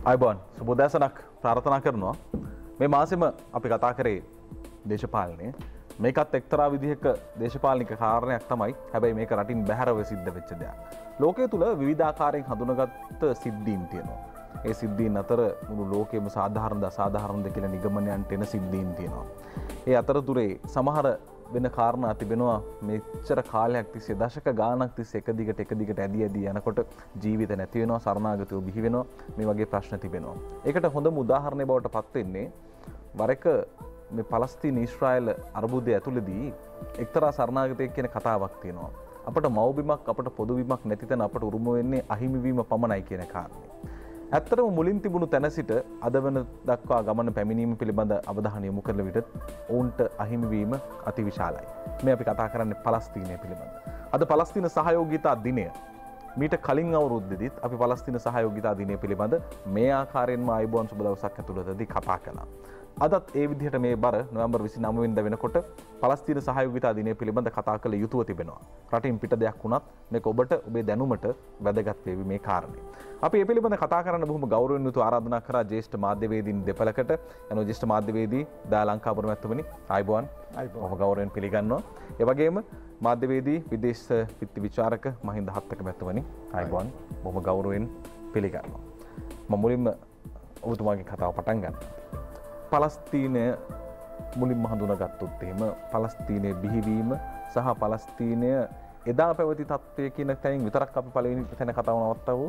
අයිබෝන් සුබෝදෑසනක් ප්‍රාර්ථනා කරනවා. මේ මාසෙම අපි කතා කරේ දේශපාලනය. මේකත් එක්තරා විදිහක දේශපාලනික කාරණයක් තමයි. හැබැයි මේක රටින් බැහැරව සිද්ධ වෙච්ච දෙයක්. ලෝකයේ තුල විවිධාකාරයෙන් හඳුනාගත්ත සිද්ධීන් තියෙනවා. ඒ සිද්ධීන් අතර මුළු ලෝකෙම සාධාරණද අසාධාරණද කියලා නිගමනයන්ට එන සිද්ධීන් තියෙනවා. ඒ අතරතුරේ සමහර වෙන කාරණා තිබෙනවා මෙච්චර කාලයක් තිස්සේ දශක ගාණක් තිස්සේ එක දිගට ඇදී යනකොට ජීවිත නැති වෙනවා, සරණාගතයෝ බිහි වෙනවා, මේ වගේ ප්‍රශ්න තිබෙනවා. ඒකට හොඳම උදාහරණයක් බවට පත් වෙන්නේ වර එක මේ පලස්තීන ඊශ්‍රායල් අර්බුදය ඇතුළතදී එක්තරා සරණාගතයෙක් කියන කතාවක් තියෙනවා. අපට මව්බිමක් අපට පොදුබිමක් නැති තැන අපට උරුම වෙන්නේ අහිමිවීම පමණයි කියන කාරණේ. ඇත්තටම මුලින් තිබුණු තැන සිට අද වෙන දක්වා ගමන පැමිණීම පිළිබඳ අවධානය යොමු කරන විට ඔවුන්ට අහිමිවීම අතිවිශාලයි. මේ අපි කතා කරන්නේ පලස්තීනය පිළිබඳ. අද පලස්තීන සහයෝගිතා දිනය. මීට කලින් අවුරුද්දෙදිත් අපි පලස්තීන සහයෝගිතා දිනය පිළිබඳ මේ ආකාරයෙන්ම ආයුබෝවන් සුබ දවසක් ඇතුළතදී කතා කළා. අදත් ඒ විදිහට මේ බර නොවැම්බර් 29 වෙනිදා වෙනකොට පලස්තීන සහයෝගිතා දිනය පිළිබඳ කතා කළ යුතුව තිබෙනවා. රටින් පිට දෙයක් වුණත් මේක ඔබට ඔබේ දැනුමට වැදගත් වේවි මේ කාරණේ. අපි මේ පිළිබඳ කතා කරන්න බොහොම ගෞරවයෙන් යුතුව ආරාධනා කරා ජ්‍යෙෂ්ඨ මාධ්‍යවේදීන් දෙපළකට. යන ජ්‍යෙෂ්ඨ මාධ්‍යවේදී දා ලංකාපුර මැතිතුමනි ආයුබෝවන්. බොහොම ගෞරවයෙන් පිළිගන්නවා. ඒ වගේම මාධ්‍යවේදී විදේශ විත්ති විචාරක මහින්ද හත්තක මැතිතුමනි ආයුබෝවන්. බොහොම ගෞරවයෙන් පිළිගන්නවා. මම මුලින්ම ඔබතුමාගේ කතාව පටන් ගන්නවා. පලස්තීනය මුලින්ම හඳුනාගත්තොත් එහෙම පලස්තීනයේ බිහිවීම සහ පලස්තීනය එදා පැවති තත්ත්වය කියන තැනින් විතරක් අපි පළවෙනි තැන කතාව නවත්තවෝ.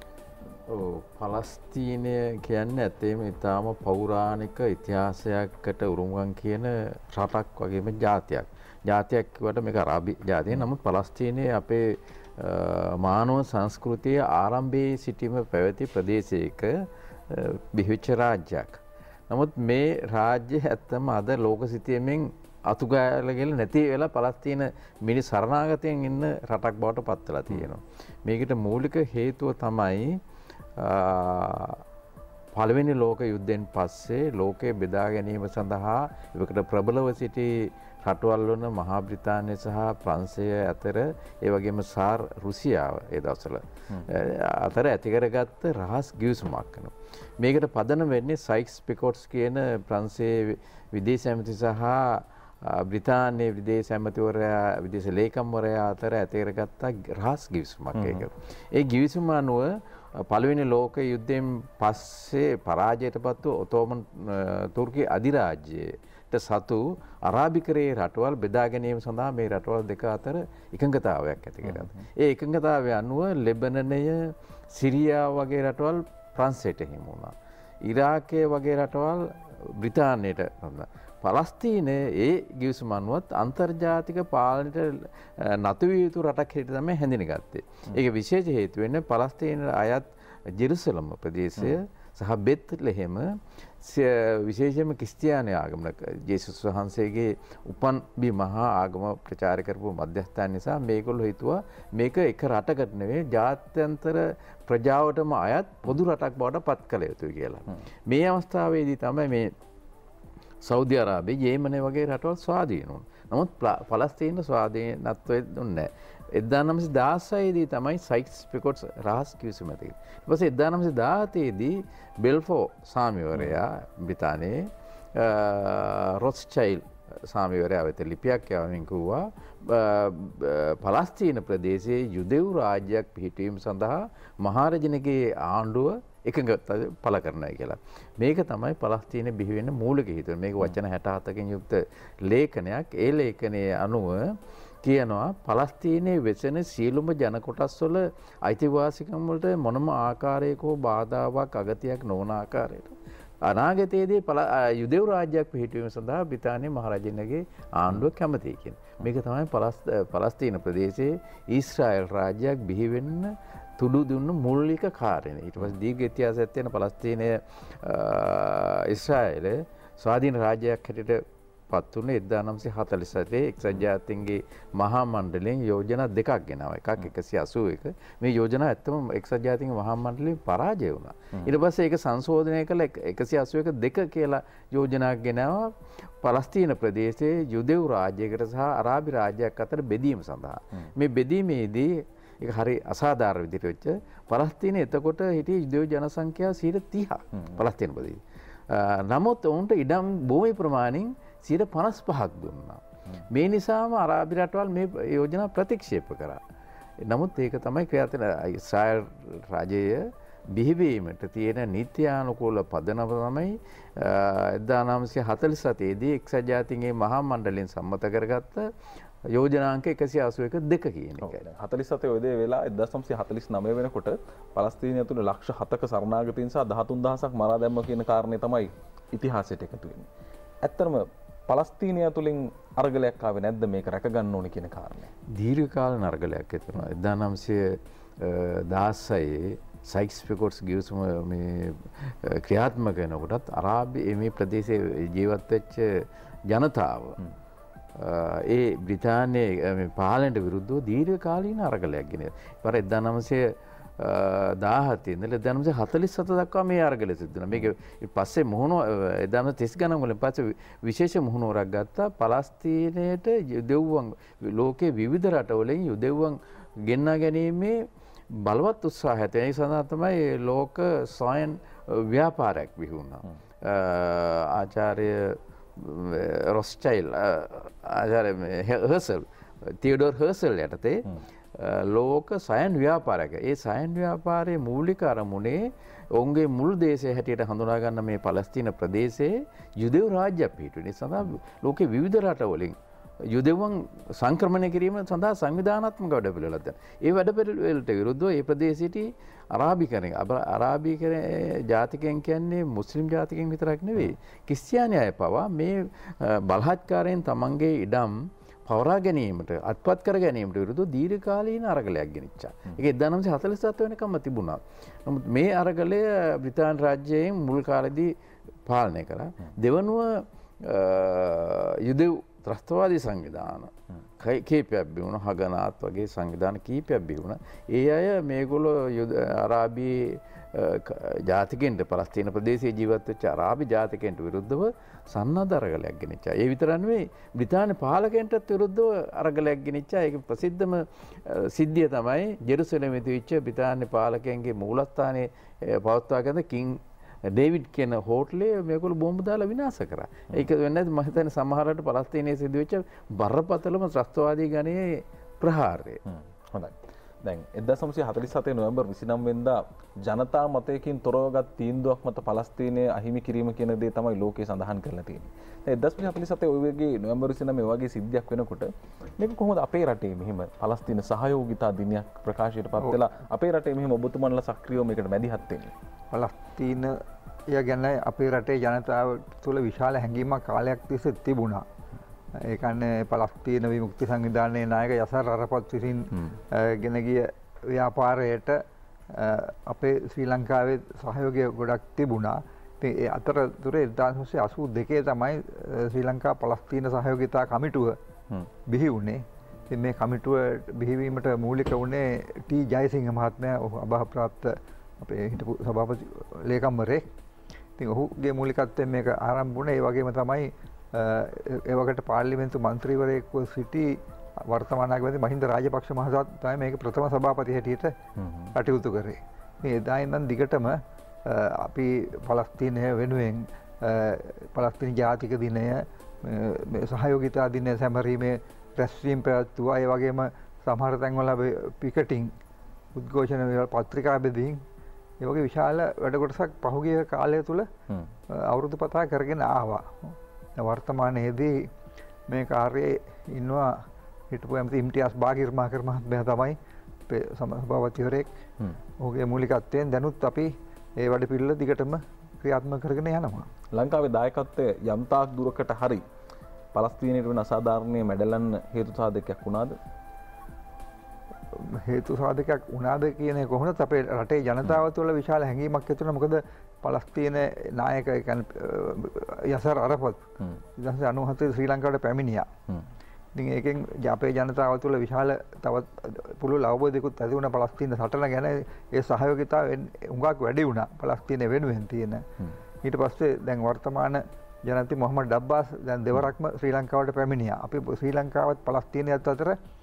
පලස්තීනය කියන්නේ ඇත්තේම ඉතාම පෞරාණික ඉතිහාසයකට උරුමගම් කියන රටක් වගේම ජාතියක්. ජාතියක් කිව්වට මේක අරාබි ජාතිය. නමුත් පලස්තීනයේ අපේ මානව සංස්කෘතියේ ආරම්භයේ සිටීම පැවති ප්‍රදේශයක බිහිවෙච්ච රාජ්‍යයක්. නමුත් මේ රාජ්‍ය ඇත්තම අද ලෝක සිතියමෙන් අතුගාලගෙන නැති වෙලා පලස්තීන මිනි සරණාගතයෙන් ඉන්න රටක් බවට පත් වෙලා තියෙනවා. මේකට මූලික හේතුව තමයි පළවෙනි ලෝක යුද්ධයෙන් පස්සේ ලෝකය බෙදා ගැනීම සඳහා එවකට ප්‍රබලව සිටි රටවල් වන මහා බ්‍රිතාන්‍ය සහ ප්‍රංශය අතර ඒ වගේම සාර් රුසියාව ඒ දවස්වල අතර ඇති කරගත්ත රහස් ගිවිසුමක් වෙනවා. මේකට පදනම වෙන්නේ සයික්ස් පිකොට්ස් කියන ප්‍රංශයේ විදේශ ඇමති සහ බ්‍රිතාන්‍යයේ විදේශ ඇමතිවරයා විදේශ ලේකම්වරයා අතර ඇති කරගත්ත රහස් ගිවිසුමක් ඒක. ඒ ගිවිසුම අනුව පළවෙනි ලෝක යුද්ධයෙන් පස්සේ පරාජයටපත් වූ ඔතෝමන් තුර්කි අධිරාජ්‍යයට සතු අරාබිකරයේ රටවල් බෙදා ගැනීම සඳහා මේ රටවල් දෙක අතර එකඟතාවයක් ඇති කරගත්තා. ඒ එකඟතාවය අනුව ලෙබනනය, සිරියාව වගේ රටවල් ප්‍රංශයට හිමි වුණා. ඉරාකය වගේ රටවල් බ්‍රිතාන්‍යයට දුන්නා. පලස්තීනයේ ඒ ගිවිසුම අනුවත් අන්තර්ජාතික පාලනයට නතු විය යුතු රටක් හැටියට තමයි හැඳිනගත්තේ. ඒක විශේෂ හේතු වෙන්නේ පලස්තීනයේ අයත් ජෙරුසලම් ප්‍රදේශය සහ බෙත්ලෙහෙම විශේෂයෙන්ම ක්‍රිස්තියානි ආගමක ජේසුස් වහන්සේගේ උපන් බිම මහා ආගම ප්‍රචාර කරපු මධ්‍යස්ථාන නිසා මේගොල්ලෝ හිතුවා මේක එක රටකට නෙවෙයි ජාත්‍යන්තර ප්‍රජාවටම අයත් පොදු රටක් බවට පත් කළ යුතුයි කියලා. මේ අවස්ථාවේදී තමයි මේ සෞදි අරාබිය, යෙමනය වගේ රටවල් ස්වාධීන වුණා. නමුත් පලස්තීන ස්වාධීනත්වය දුන්නේ නැහැ. 1916 දී තමයි සයික්ස් පිකොට්ස් රහස් ගිවිසුම ඇති කළේ. ඊට පස්සේ 1917 දී බෙල්ෆෝ සාමිවරයා බ්‍රිතාන්‍යයේ රොත්ස්චයිල්ඩ් සාමිවරයා වෙත ලිපියක් යවමින් කිව්වා පලස්තීන ප්‍රදේශයේ යුදෙව් රාජ්‍යයක් පිහිටවීම සඳහා මහරජනගේ ආණ්ඩුව එකඟ පළ කරනවා කියලා. මේක තමයි පලස්තීනයේ බිහි වෙන්න මූලික හේතුව. මේක වචන 67කින් යුක්ත ලේඛනයක්. ඒ ලේඛනයේ අනුව කියනවා පලස්තීනයේ වෙසෙන සියලුම ජන කොටස් වල අයිතිවාසිකම් වලට මොනම ආකාරයක හෝ බාධාවක් අගතියක් නොවන ආකාරයට අනාගතයේදී යුදෙව් රාජ්‍යයක් පිහිටවීම සඳහා බ්‍රිතාන්‍ය මහරජනගේ ආණ්ඩුව කැමතියි කියන. මේක තමයි පලස්තීන ප්‍රදේශයේ ඊශ්‍රායල් රාජ්‍යයක් බිහි වෙන්න තුඩු දුන්න මූලික කාරණේ. ඊට පස්සේ දීර්ඝ ඉතිහාසයක් තියෙන පලස්තීනය ඊශ්‍රායල ස්වාධීන රාජ්‍යයක් හැටියට පත් වුණේ 1948 එක්සත් ජාතීන්ගේ මහා මණ්ඩලයෙන් යෝජනා දෙකක් ගෙනාවා. එකක් 181. මේ යෝජනා ඇත්තම එක්සත් ජාතීන්ගේ මහා මණ්ඩලයෙන් පරාජය වුණා. ඊට පස්සේ ඒක සංශෝධනය කළ 181 දෙක කියලා යෝජනාවක් ගෙනාවා පලස්තීන ප්‍රදේශයේ යුදෙව් රාජ්‍යයකට සහ අරාබි රාජ්‍යයක් අතර බෙදීම සඳහා. මේ බෙදීමේදී ඒක හරි අසාධාරණ විදිහට වෙච්ච. පලස්තීනයේ එතකොට හිටියේ යුදෙව් ජනසංඛ්‍යාව 30% පලස්තීන ප්‍රදේශයේ. නමුත් ඔවුන්ට ඉඩම් භූමි ප්‍රමාණයෙන් 55%ක් දුන්නා. මේ නිසාම අරාබි රටවල් මේ යෝජනා ප්‍රතික්ෂේප කරා. නමුත් ඒක තමයි ක්‍රියාත්මක ඉස්රායල් රජය බිහිවීමට තියෙන නීත්‍යානුකූල පදනම තමයි 1947 දී එක්සත් ජාතීන්ගේ මහා මණ්ඩලයෙන් සම්මත කරගත්ත යෝජනාංක 181 කියන එකයි. 47 ඔය දේ වෙලා 1949 වෙනකොට පලස්තීනය තුළ ලක්ෂ 7ක සරණාගතයින් සහ 13000ක් මරා දැම්ම කියන කාරණේ තමයි ඉතිහාසයට එකතු වෙන්නේ. ඇත්තටම පලස්තීනය තුළින් අරගලයක් ආවේ නැද්ද මේක රැක ගන්න ඕනේ කියන කාරණේ? දීර්ඝ කාල අරගලයක් ඇතුණා. 1916 සයික්ස් පිකොට්ස් ගිවිසුම මේ ක්‍රියාත්මක වෙනකොටත් අරාබි මේ ප්‍රදේශයේ ජීවත් වෙච්ච ජනතාව ඒ බ්‍රිතාන්‍යයේ පාලනයට විරුද්ධව දීර්ඝ කාලීන අරගලයක් ගෙනියලා. ඉතින් 1917 ඉඳලා 1947 දක්වා මේ අරගලය සිද්ධ වුණා. මේක පස්සේ මුහුණ 1930 ගණන් වලින් පස්සේ විශේෂ මුහුණුවරක් ගත්තා. පලස්තීනයට යුදෙව්වන් ලෝකේ විවිධ රටවලින් යුදෙව්වන් ගෙන්වා ගැනීමේ බලවත් උත්සාහයක්. ඒ සඳහා තමයි ලෝක ස්වයං ව්‍යාපාරයක් බිහි වුණා. ආචාර්ය රොස්චයිල් ආචාර්ය හර්සල් තියඩෝර් හර්සල් යටතේ ලෝක සයන් ව්‍යාපාරයක. ඒ සයන් ව්‍යාපාරයේ මූලික අරමුණේ ඔවුන්ගේ මුල් දේශය හැටියට හඳුනා ගන්න මේ පලස්තීන ප්‍රදේශයේ යුදෙව් රාජ්‍යයක් පිහිටුවන. ඒ සඳහා ලෝකේ විවිධ රටවලින් යුදෙව්වන් සංක්‍රමණය කිරීම සඳහා සංවිධානාත්මක වැඩපිළිවෙළක් දැන්. ඒ වැඩපිළිවෙලට විරුද්ධව ඒ ප්‍රදේශයේ අරාබිකරණ ජාතිකයන් කියන්නේ මුස්ලිම් ජාතිකයන් විතරක් නෙවෙයි. ක්‍රිස්තියානි අය පවා මේ බලහත්කාරයෙන් තමන්ගේ ඉඩම් පවරා ගැනීමට අත්පත් කර ගැනීමට විරුද්ධව දීර්ඝකාලීන අරගලයක් ගෙනිච්චා. ඒක 1947 වෙනකම්ම තිබුණා. නමුත් මේ අරගලය බ්‍රිතාන්‍ය රාජ්‍යයෙන් මුල් කාලෙදී පාලනය කළා. දෙවනුව යුදෙව් ත්‍රස්තවාදී සංවිධාන කීපයක් බිහි වුණා. හගනාත් වගේ සංවිධාන කීපයක් බිහි වුණා. ඒ අය මේගොල්ලෝ අරාබි ජාතිකයන්ට පලස්තීන ප්‍රදේශයේ ජීවත් වෙච්ච අරාබි ජාතිකයන්ට විරුද්ධව සන්නද්ධ අරගලයක් ගෙනිච්චා. ඒ විතරක් නෙවෙයි බ්‍රිතාන්‍ය පාලකයන්ටත් විරුද්ධව අරගලයක් ගෙනිච්චා. ඒක ප්‍රසිද්ධම සිද්ධිය තමයි ජෙරුසලමේ තිබිච්ච බ්‍රිතාන්‍ය පාලකයන්ගේ මූලස්ථානයේ පවත්වාගෙන කිං ඩේවිඩ් කියන හෝටලේ මේගොල්ලෝ බෝම්බ දාලා විනාශ කරා. ඒක වෙන්නේ නැති මම හිතන්නේ සමහරවිට පලස්තීනයේ සිදුවෙච්ච බරපතලම ත්‍රස්තවාදී ගණයේ ප්‍රහාරය. හොඳයි. දැන් 1947 නොවැම්බර් 29 වෙනිදා ජනතා මතයකින් තොරවගත් තීන්දුවක් මත පලස්තීනය අහිමි කිරීම කියන දේ තමයි ලෝකේ සඳහන් කරලා තියෙන්නේ. දැන් 1947 ඔය වගේ නොවැම්බර් 29 වගේ සිද්ධියක් වෙනකොට මේක කොහොමද අපේ රටේ මෙහිම පලස්තීන සහයෝගිතා දිනයක් ප්‍රකාශයට පත් වෙලා අපේ රටේ මෙහිම ඔබතුමන්ලා සක්‍රියව මේකට මැදිහත් වෙන්නේ? පලස්තීනය ගැන අපේ රටේ ජනතාව තුළ විශාල හැඟීමක් කාලයක් තිස්සේ තිබුණා. ඒ කියන්නේ පලස්තීන විමුක්ති සංවිධානයේ නායක යසර් අරෆත් විසින් ගෙන ගිය ව්‍යාපාරයට අපේ ශ්‍රී ලංකාවේ සහයෝගය ගොඩක් තිබුණා. ඉතින් ඒ අතරතුරේ 1982 තමයි ශ්‍රී ලංකා පලස්තීන සහයෝගිතා කමිටුව බිහි වුණේ. ඉතින් මේ කමිටුව බිහිවීමට මූලික වුණේ ටී ජයසිංහ මහත්මයා. ඔහු අභාවප්‍රාප්ත අපේ හිටපු සභාපති ලේකම්වරයෙක්. ඉතින් ඔහුගේ මූලිකත්වයෙන් මේක ආරම්භ වුණේ. ඒ වගේම තමයි ඒ වගේට පාර්ලිමේන්තු මන්ත්‍රීවරයෙක්ව සිටි වර්තමාන අගමැති මහින්ද රාජපක්ෂ මහතා තමයි මේක ප්‍රථම සභාපති හැටියට කටයුතු කරේ. මේ එදා ඉඳන් දිගටම අපි පලස්තීනය වෙනුවෙන් පලස්තීන ජාතික දිනය සහයෝගිතා දිනය සැමරීමේ රැස්වීම් පැවැත්වුවා. ඒ වගේම සමහර තැන්වල පිකටිං උද්ඝෝෂණ පත්‍රිකා බෙදීම් ඒ වගේ විශාල වැඩ කොටසක් පහුගිය කාලය තුල අවුරුදු පතා කරගෙන ආවා. වර්තමානයේදී මේ කාර්යයේ ඉන්නවා හිටපු ඇමති ඉම්තියාස් බාගිර්මාකර් මහත්මයා තමයි අපේ සභාපතිවරයෙක්. ඔහුගේ මූලිකත්වයෙන් දැනුත් අපි ඒ වැඩ පිළිවෙල දිගටම ක්‍රියාත්මක කරගෙන යනවා. ලංකාවේ දායකත්වය යම් තාක් දුරකට හරි පලස්තීනයට වෙන අසාධාරණයේ මැඩලන්න හේතු සාධකයක් වුණාද? හේතු සාධකයක් වුණාද කියන්නේ කොහොමද අපේ රටේ ජනතාව තුළ විශාල හැඟීමක් ඇති වෙනවා. මොකද පලස්තීන නායක යසර් අරෆත් 1997 ශ්‍රී ලංකාවට පැමිණියා. ඉතින් ඒකෙන් අපේ ජනතාව තුළ විශාල තවත් පුළුල් අවබෝධයකුත් ඇති වුණා පලස්තීන සටන ගැන. ඒ සහයෝගිතාව හුඟක් වැඩි වුණා පලස්තීන වෙනුවෙන් තියෙන. ඊට පස්සේ දැන් වර්තමාන ජනපති මොහමඩ් අබ්බාස් දැන් දෙවරක්ම ශ්‍රී ලංකාවට පැමිණියා. අපි ශ්‍රී ලංකාවත් පලස්තීනයත් අතර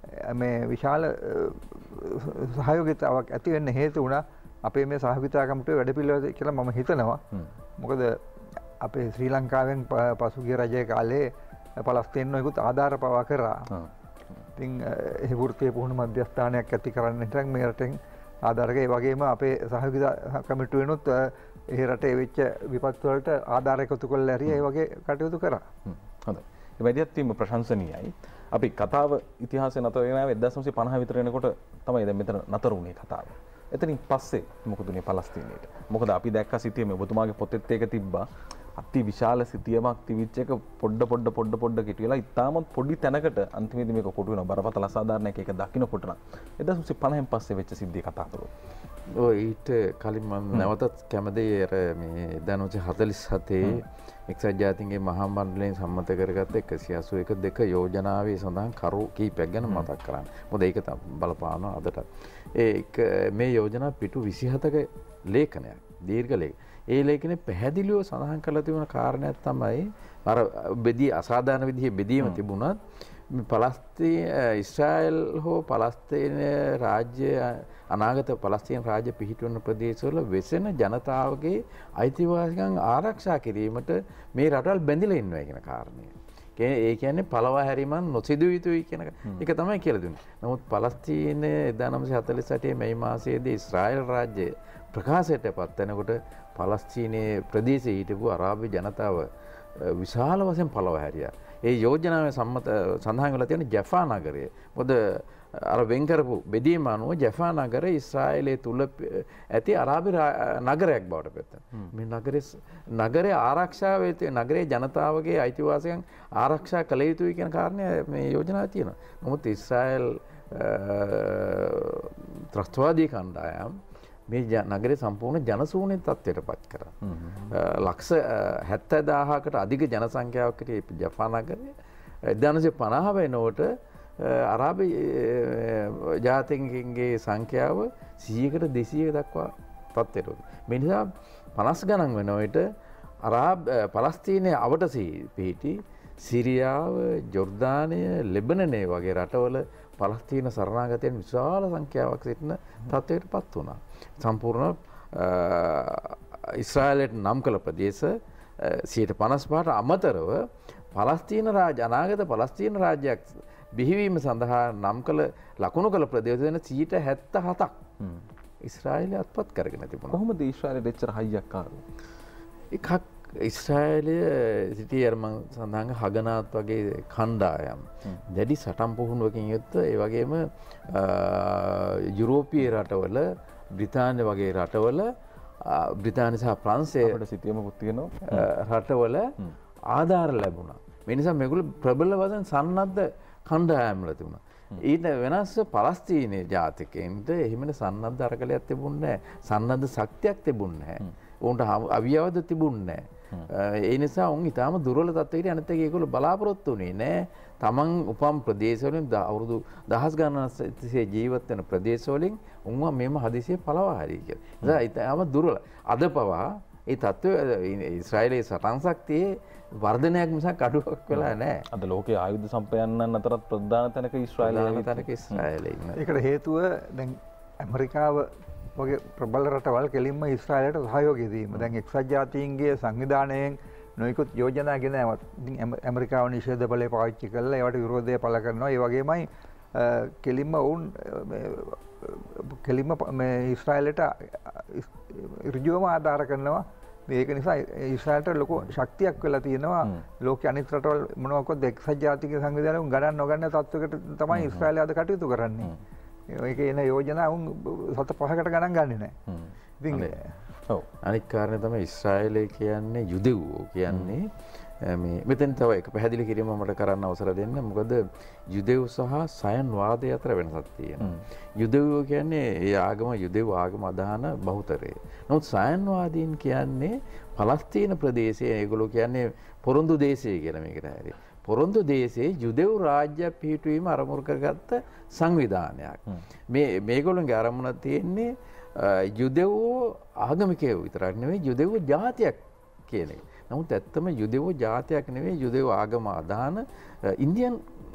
මේ විශාල සහයෝගිතාවක් ඇති වෙන්න හේතු වුණා අපේ මේ සහභාගීතා කමිටුවේ වැඩපිළිවෙල කියලා මම හිතනවා. මොකද අපේ ශ්‍රී ලංකාවෙන් පසුගිය රජයේ කාලේ පලස්තීන් නොයෙකුත් ආධාර පවා කරා. ඉතින් ඒ වෘත්තීය පුහුණු මධ්‍යස්ථානයක් ඇති කරන්න හිටන් මේ රටෙන් ආධාරක ඒ වගේම අපේ සහභාගීතා කමිටුවෙනුත් ඒ රටේ වෙච්ච විපත් වලට ආධාර එකතු කරලා ඇරිය ඒ වගේ කටයුතු කරා. හොඳයි. ඒ වැඩියත් වීම ප්‍රශංසනීයයි. අපි කතාව ඉතිහාසයේ නතර වෙනවා 1950 විතර වෙනකොට තමයි දැන් මෙතන නතර වුණේ කතාව. එතනින් පස්සේ මොකද උනේ පලස්තීනයට? මොකද අපි දැක්ක සිටියේ ඔබතුමාගේ පොතෙත් ඒක තිබ්බා. අති විශාල සිටියමක් තිබිච්ච එක පොඩ්ඩ කෙටිලා ඉතාමත් පොඩි තැනකට අන්තිමේදී මේක කොටු වෙනවා. බරපතල අසාධාරණයක් ඒක දකින්නකොට නම් 1950න් පස්සේ වෙච්ච සිද්ධිය කතා කරමු. ඔය ඊට කලින් මම නැවතත් කැමතියි අර මේ 1947 එක්සත් ජාතීන්ගේ මහා මණ්ඩලයෙන් සම්මත කරගත්ත 181 යෝජනාවේ සඳහන් කරු කීපයක් ගැන මතක් කරන්න. මොකද ඒක බලපානවා අදට. මේ යෝජනා පිටු 27ක ලේඛනයක්. දීර්ඝ ලේඛනයක්. ඒ ලේඛනේ පැහැදිලිව සඳහන් කරලා තිබුණ කාරණයක් තමයි අර බෙදී අසාධාරණ විදිහේ බෙදීම තිබුණත් ඉස්රායල් හෝ පලස්තීන රාජ්‍ය අනාගත පලස්තීන රාජ්‍ය පිහිටවන ප්‍රදේශවල වෙසෙන ජනතාවගේ අයිතිවාසිකම් ආරක්ෂා කිරීමට මේ රටවල් බැඳිලා ඉන්නවා කියන කාරණය. ඒ කියන්නේ පළවා හැරීමක් නොසිදුව යුතුයි කියන එක තමයි කියලා දුන්නේ. නමුත් පලස්තීන 1948 මැයි මාසයේදී ඉස්රායල් රාජ්‍ය ප්‍රකාශයට පත් වෙනකොට පලස්තීනයේ ප්‍රදේශයේ හිටපු අරාබි ජනතාව විශාල වශයෙන් පළවා හැරියා. ඒ යෝජනාවේ සඳහන් වෙලා තියෙන ජෆා නගරය. මොකද අර වෙන් කරපු බෙදීම අනුව ජෆා නගරය ඉස්රායලයේ තුල ඇති අරාබි නගරයක් බවට පත් වෙනවා. මේ නගරයේ ආරක්ෂාවේ නගරයේ ජනතාවගේ අයිතිවාසිකම් ආරක්ෂා කළ යුතුයි කියන කාරණය මේ යෝජනාවේ තියෙනවා. නමුත් ඉස්රායල් ත්‍රස්තවාදී කණ්ඩායම් මේ නගරේ සම්පූර්ණ ජනශූන්‍ය තත්ත්වයට පත් කරා. ලක්ෂ 70000කට අධික ජනසංඛ්‍යාවක් හිටිය ජපාන නගරේ 1950 වෙනකොට අරාබි ජාතීන්ගේ සංඛ්‍යාව 100කට 200 දක්වා තත්ත්වයට උනේ. මේ නිසා 50 ගණන් වෙන විට පලස්තීනයේ අවට පිහිටි සිරියාව, ජෝර්දානය, ලෙබනනය වගේ රටවල පලස්තීන සරණාගතයන් විශාල සංඛ්‍යාවක් සිටින තත්ත්වයට පත් වුණා. සම්පූර්ණ ඉස්රායලයට නම් කළ ප්‍රදේශ 55ට අමතරව පලස්තීන රාජ්‍ය අනාගත පලස්තීන රාජ්‍යයක් බිහිවීම සඳහා නම් කළ ලකුණු කළ ප්‍රදේශ වෙන 77ක් ඉස්රායලය අත්පත් කරගෙන තිබුණා. කොහොමද ඉස්රායලයට එච්චර හයියක් ආවේ? එකක් ඉස්රායලය සිටියේ අර මම සඳහන් හගනාත් වගේ කණ්ඩායම් දැඩි සටන් පුහුණුවකින් යුක්ත ඒ වගේම යුරෝපීය රටවල බ්‍රිතාන්‍ය වගේ රටවල බ්‍රිතාන්‍ය සහ ප්‍රංශය අපිට සිටියමකුත් තියෙනවා රටවල ආධාර ලැබුණා. මේ නිසා මේගොල්ලෝ ප්‍රබල වශයෙන් සන්නද්ධ කණ්ඩායම් වල තිබුණා. ඊට වෙනස් පලස්තීනයේ ජාතිකයින්ට එහෙමන සන්නද්ධ අරගලයක් තිබුණේ නැහැ. සන්නද්ධ ශක්තියක් තිබුණේ නැහැ. උන්ට අවියවද තිබුණේ නැහැ. ඒ නිසා උන් ඊටාම දුර්වල තත්ත්වයකට අනිත් එක ඒගොල්ලෝ බලාපොරොත්තු වෙන්නේ නැහැ. තමන් උපම් ප්‍රදේශවලින් අවුරුදු දහස් ගණන් තිස්සේ ජීවත් වෙන ප්‍රදේශවලින් උන්ව මෙම හදිසියෙ පළවා හරි කියලා. ඒ ඊටාම දුර්වල. අද පවා ඒ තත්ත්වය ඉස්රායලයේ සටන් ශක්තියේ වර්ධනයක් මිසක් අඩුවක් වෙලා නැහැ. අද ලෝකයේ ආයුධ සම්පයන්නන් අතරත් ප්‍රධාන තැනක ඉස්රායලය ඉන්නවා. ඒකට හේතුව දැන් ඇමරිකාව වගේ ප්‍රබල රටවල් කෙලින්ම ඉස්රායලයට සහයෝගය දීම. දැන් එක්සත් ජාතීන්ගේ සංවිධානයෙන් නොයෙකුත් යෝජනා ගෙන ආවත් ඉතින් ඇමරිකාව නිෂේධ බලය පාවිච්චි කරලා ඒවට විරෝධය පළ කරනවා. ඒ වගේමයි කෙලින්ම වුන් කෙලින්ම මේ ඉස්රායලයට ඍජුවම ආධාර කරනවා. මේක නිසා ඉස්රායලට ලොකු ශක්තියක් වෙලා තියෙනවා. ලෝකයේ අනිත් රටවල් මොනවාක්වත් එක්සත් ජාතික සංවිධානයෙන් ගණන් නොගන්න තත්ත්වයකට තමයි ඉස්රායලය අද කටයුතු කරන්නේ. ඒකේ එන යෝජනා උන් 7-5කට ගණන් ගන්නේ නැහැ. ඉතින් අනිත් කාරණේ තමයි ඉස්රායලය කියන්නේ යුදෙව්වෝ කියන්නේ මේ මෙතෙන් තව එක පැහැදිලි කිරීම මට කරන්න අවසර දෙන්න. මොකද යුදෙව් සහ සයන් වාදය අතර වෙනසක් තියෙනවා. යුදෙව්වෝ කියන්නේ ඒ ආගම යුදෙව් ආගම අදහන බහුතරය. නමුත් සයන් වාදීන් කියන්නේ පලස්තීන ප්‍රදේශයේ ඒගොල්ලෝ කියන්නේ පොරොන්දු දේශය කියලා මේකට හැරි. පොරොන්දු දේශයේ යුදෙව් රාජ්‍ය පිහිටුවීම අරමුණු කරගත්ත සංවිධානයක්. මේගොල්ලන්ගේ අරමුණ තියෙන්නේ යුදෙව්වෝ ආගමිකයෝ විතරක් නෙවෙයි යුදෙව්වෝ ජාතියක් කියන එක. නමුත් ඇත්තම යුදෙව්වෝ ජාතියක් නෙවෙයි යුදෙව් ආගම අදහන ඉන්දියන්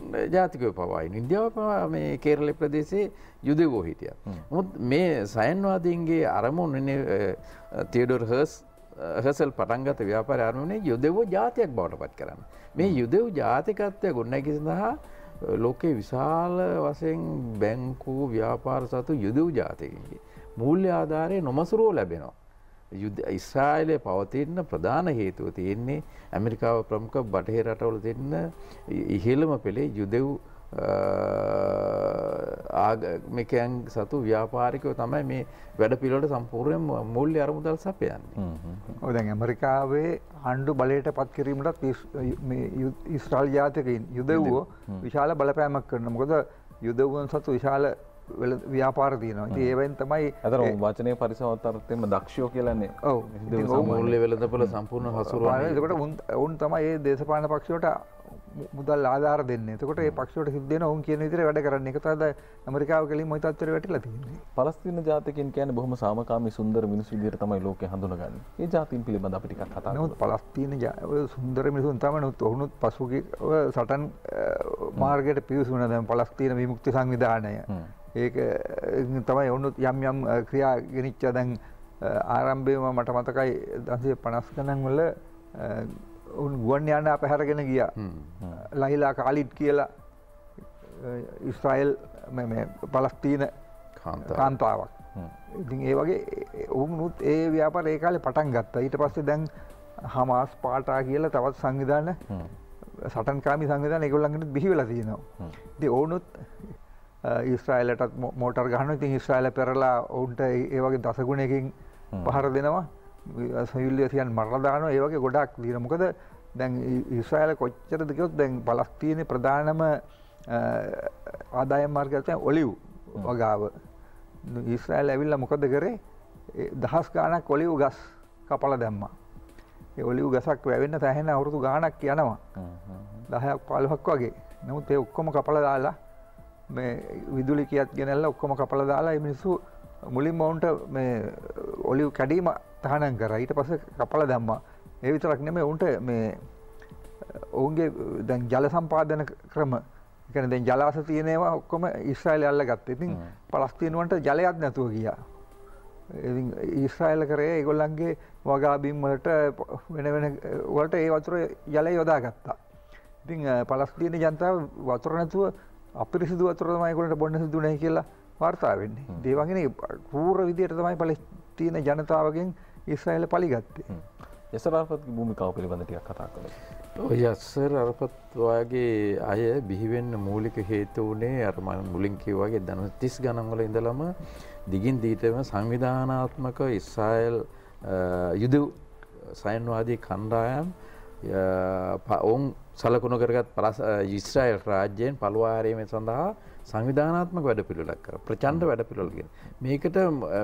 ජාතිකව පවායින් ඉන්දියාව පවා මේ කේරළ ප්‍රදේශයේ යුදෙවෝ හිටියා. නමුත් මේ සයන්වාදීන්ගේ අරමුණනේ තියඩෝර් හර්සල් පටන් ගත්ත ව්‍යාපාරය අරමුණේ යුදෙවෝ ජාතියක් බවට පත් කරන්න. මේ යුදෙව් ජාතිකත්වය ගොඩනැගී සඳහා ලෝකේ විශාල වශයෙන් බැංකු ව්‍යාපාර සතු යුදෙව් ජාතිකයන්ගේ මූල්‍ය ආධාරය නොමසුරුව ලැබෙනවා. ඉස්රායිලය පවතින්න ප්‍රධාන හේතුව තියෙන්නේ ඇමරිකාව ප්‍රමුඛ බටහිර රටවල තියෙන ඉහළම පෙළේ යුදෙව් ආගමිකයන් සතු ව්‍යාපාරිකයෝ තමයි මේ වැඩ පිළිවෙලට සම්පූර්ණයෙන් මූල්‍ය අරමුදල් සපයන්නේ. ඔය දැන් ඇමරිකාවේ ආණ්ඩු බලයට පත් කිරීමටත් මේ ඉස්රායල් ජාතිකයින් යුදෙව්ව විශාල බලපෑමක් කරනවා. මොකද යුදෙව්වන් සතු විශාල ව්‍යාපාර තියෙනවා. ඉතින් ඒවෙන් තමයි අතර වචනේ පරිසමතාර්ථයෙන්ම දක්ෂයෝ කියලානේ. ඔව්. මූල්‍ය වෙළඳපොළ සම්පූර්ණ හසුරුවන්නේ. එතකොට උන් තමයි මේ දේශපාලන පක්ෂවලට මුදල් ආධාර දෙන්නේ. එතකොට මේ පක්ෂවලට සිද්ධ වෙන උන් කියන විදිහට වැඩ කරන්නේ. ඒක තමයි ඇමරිකාව කෙලින්ම ওই තත්ත්වෙට වැටිලා තියෙන්නේ. පලස්තීන ජාතිකයන් කියන්නේ බොහොම සාමකාමී සුන්දර මිනිස්සු විදිහට තමයි ලෝකේ හඳුනගන්නේ. මේ ජාතීන් පිළිබඳ අපි ටිකක් කතා කරමු. පලස්තීන ඔය සුන්දර මිනිසුන් තමයි ඔවුනුත් පසුගිය සටන් මාර්ගයට පිවිසුණා දැන් පලස්තීන විමුක්ති සංවිධානය. ඒක තමයි ඔවුනුත් යම් යම් ක්‍රියා ගෙනිච්ච දැන් ආරම්භයේම මට මතකයි 1950 ගණන් වල උන් ගුවන් යාන අපහැරගෙන ගියා. ලයිලා කාලිඩ් කියලා ඉස්රායල් මේ පලස්තීන කාන්තාවක්. ඉතින් ඒ වගේ උන්නුත් ඒ ව්‍යාපාරය ඒ කාලේ පටන් ගත්තා. ඊට පස්සේ දැන් හමාස් පාටා කියලා තවත් සංවිධාන සටන්කාමී සංවිධාන ඒගොල්ලන්ගෙනුත් බිහි වෙලා තියෙනවා. ඉතින් ඔවුනුත් ඉස්රායලටත් මෝටර් ගහනවා. ඉතින් ඉස්රායල පෙරලා ඔවුන්ට ඒ වගේ දසගුණයකින් පහර දෙනවා. සයුල්ලියන් මරලා දානවා. ඒ වගේ ගොඩක් තියෙනවා. මොකද දැන් ඉස්රායල කොච්චරද කිව්වොත් දැන් පලස්තීනයේ ප්‍රධානම ආදායම් මාර්ගය තමයි ඔලිව් වගාව. ඉස්රායල ඇවිල්ලා මොකද කරේ? දහස් ගාණක් ඔලිව් ගස් කපලා දැම්මා. ඒ ඔලිව් ගසක් වැවෙන්න තැහෙන අවුරුදු ගාණක් යනවා. 10ක් 15ක් වගේ. නමුත් ඒ ඔක්කොම කපලා දාලා මේ විදුලි කියක් ගෙනල්ලා ඔක්කොම කපලා දාලා මේ මිනිස්සු මුලින්ම වුන්ට මේ ඔලිව් කැඩීම තහනම් කරා. ඊට පස්සේ කපලා දැම්මා. ඒ විතරක් නෙමෙයි උන්ට මේ ඔවුන්ගේ දැන් ජල සම්පාදන ක්‍රම ඒ කියන්නේ දැන් ජලාශ තියෙන ඒවා ඔක්කොම ඉස්රායලය අල්ලගත්තා. ඉතින් පලස්තීනුවන්ට ජලයක් නැතුව ගියා. ඉතින් ඉස්රායල කරේ ඒගොල්ලන්ගේ වගා බිම් වලට වෙන වෙන වලට ඒ වතුර ජලය යොදාගත්තා. ඉතින් පලස්තීන ජනතාව වතුර නැතුව අපිරිසිදු වතුර තමයි ඒගොල්ලන්ට බොන්න සිදුුනේ කියලා වාර්තා වෙන්නේ. ඒ වගේනේ කූර විදියට තමයි පලස්තීන ජනතාවගෙන් ඉස්රායල පලිගත්තේ. යසර් අරෆත්ගේ භූමිකාව පිළිබඳ ටිකක් කතා කරමු. ඔය යසර් අරෆත් වගේ අය බිහි වෙන්න මූලික හේතු උනේ අර මම මුලින් කිව්වා වගේ 30 ගණන් වල ඉඳලම දිගින් දිගටම සංවිධානාත්මක ඉස්රායල් යුදෙව් සයන්වාදී කණ්ඩායම් ඔවුන් සලකුණු කරගත් ඉස්රායල් රාජ්‍යයෙන් පළුවා හැරීම සඳහා සංවිධානාත්මක වැඩපිළිවෙලක් කරා. ප්‍රචණ්ඩ වැඩපිළිවෙලක් ගෙන. මේකට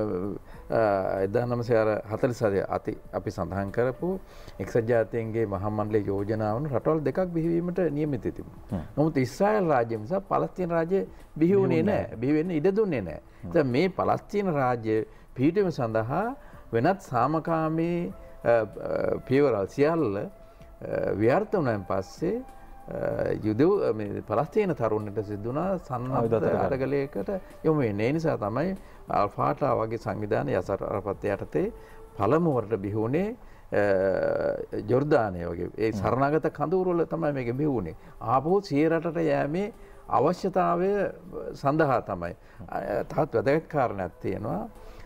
1947 අපි සඳහන් කරපු එක්සත් ජාතීන්ගේ මහා මණ්ඩලයේ යෝජනාවන රටවල් දෙකක් බිහිවීමට නියමිත තිබුණා. නමුත් ඉස්රායල් රාජ්‍ය නිසා පලස්තීන රාජ්‍ය බිහි වුණේ නැහැ. බිහි වෙන්න ඉඩ දුන්නේ නැහැ. දැන් මේ පලස්තීන රාජ්‍ය පිහිටීම සඳහා වෙනත් සාමකාමී පියවරල් සියල්ල ව්‍යර්ථ වුණාන් පස්සේ යුදෙව් මේ පලස්තීන තරුණයට සිදුනා සන්නද්ධ අරගලයකට යොමු වෙන්නේ. ඒ නිසා තමයි අල්ෆාටා වගේ සංවිධාන යසර් අරෆත් යටතේ පළමුවරට බිහි වුණේ ජෝර්දානය වගේ ඒ සරණාගත කඳවුරු වල තමයි මේක බිහි වුණේ. ආපහු සිය රටට යෑමේ අවශ්‍යතාවය සඳහා තමයි. තවත් වැදගත් කාරණයක් තියෙනවා.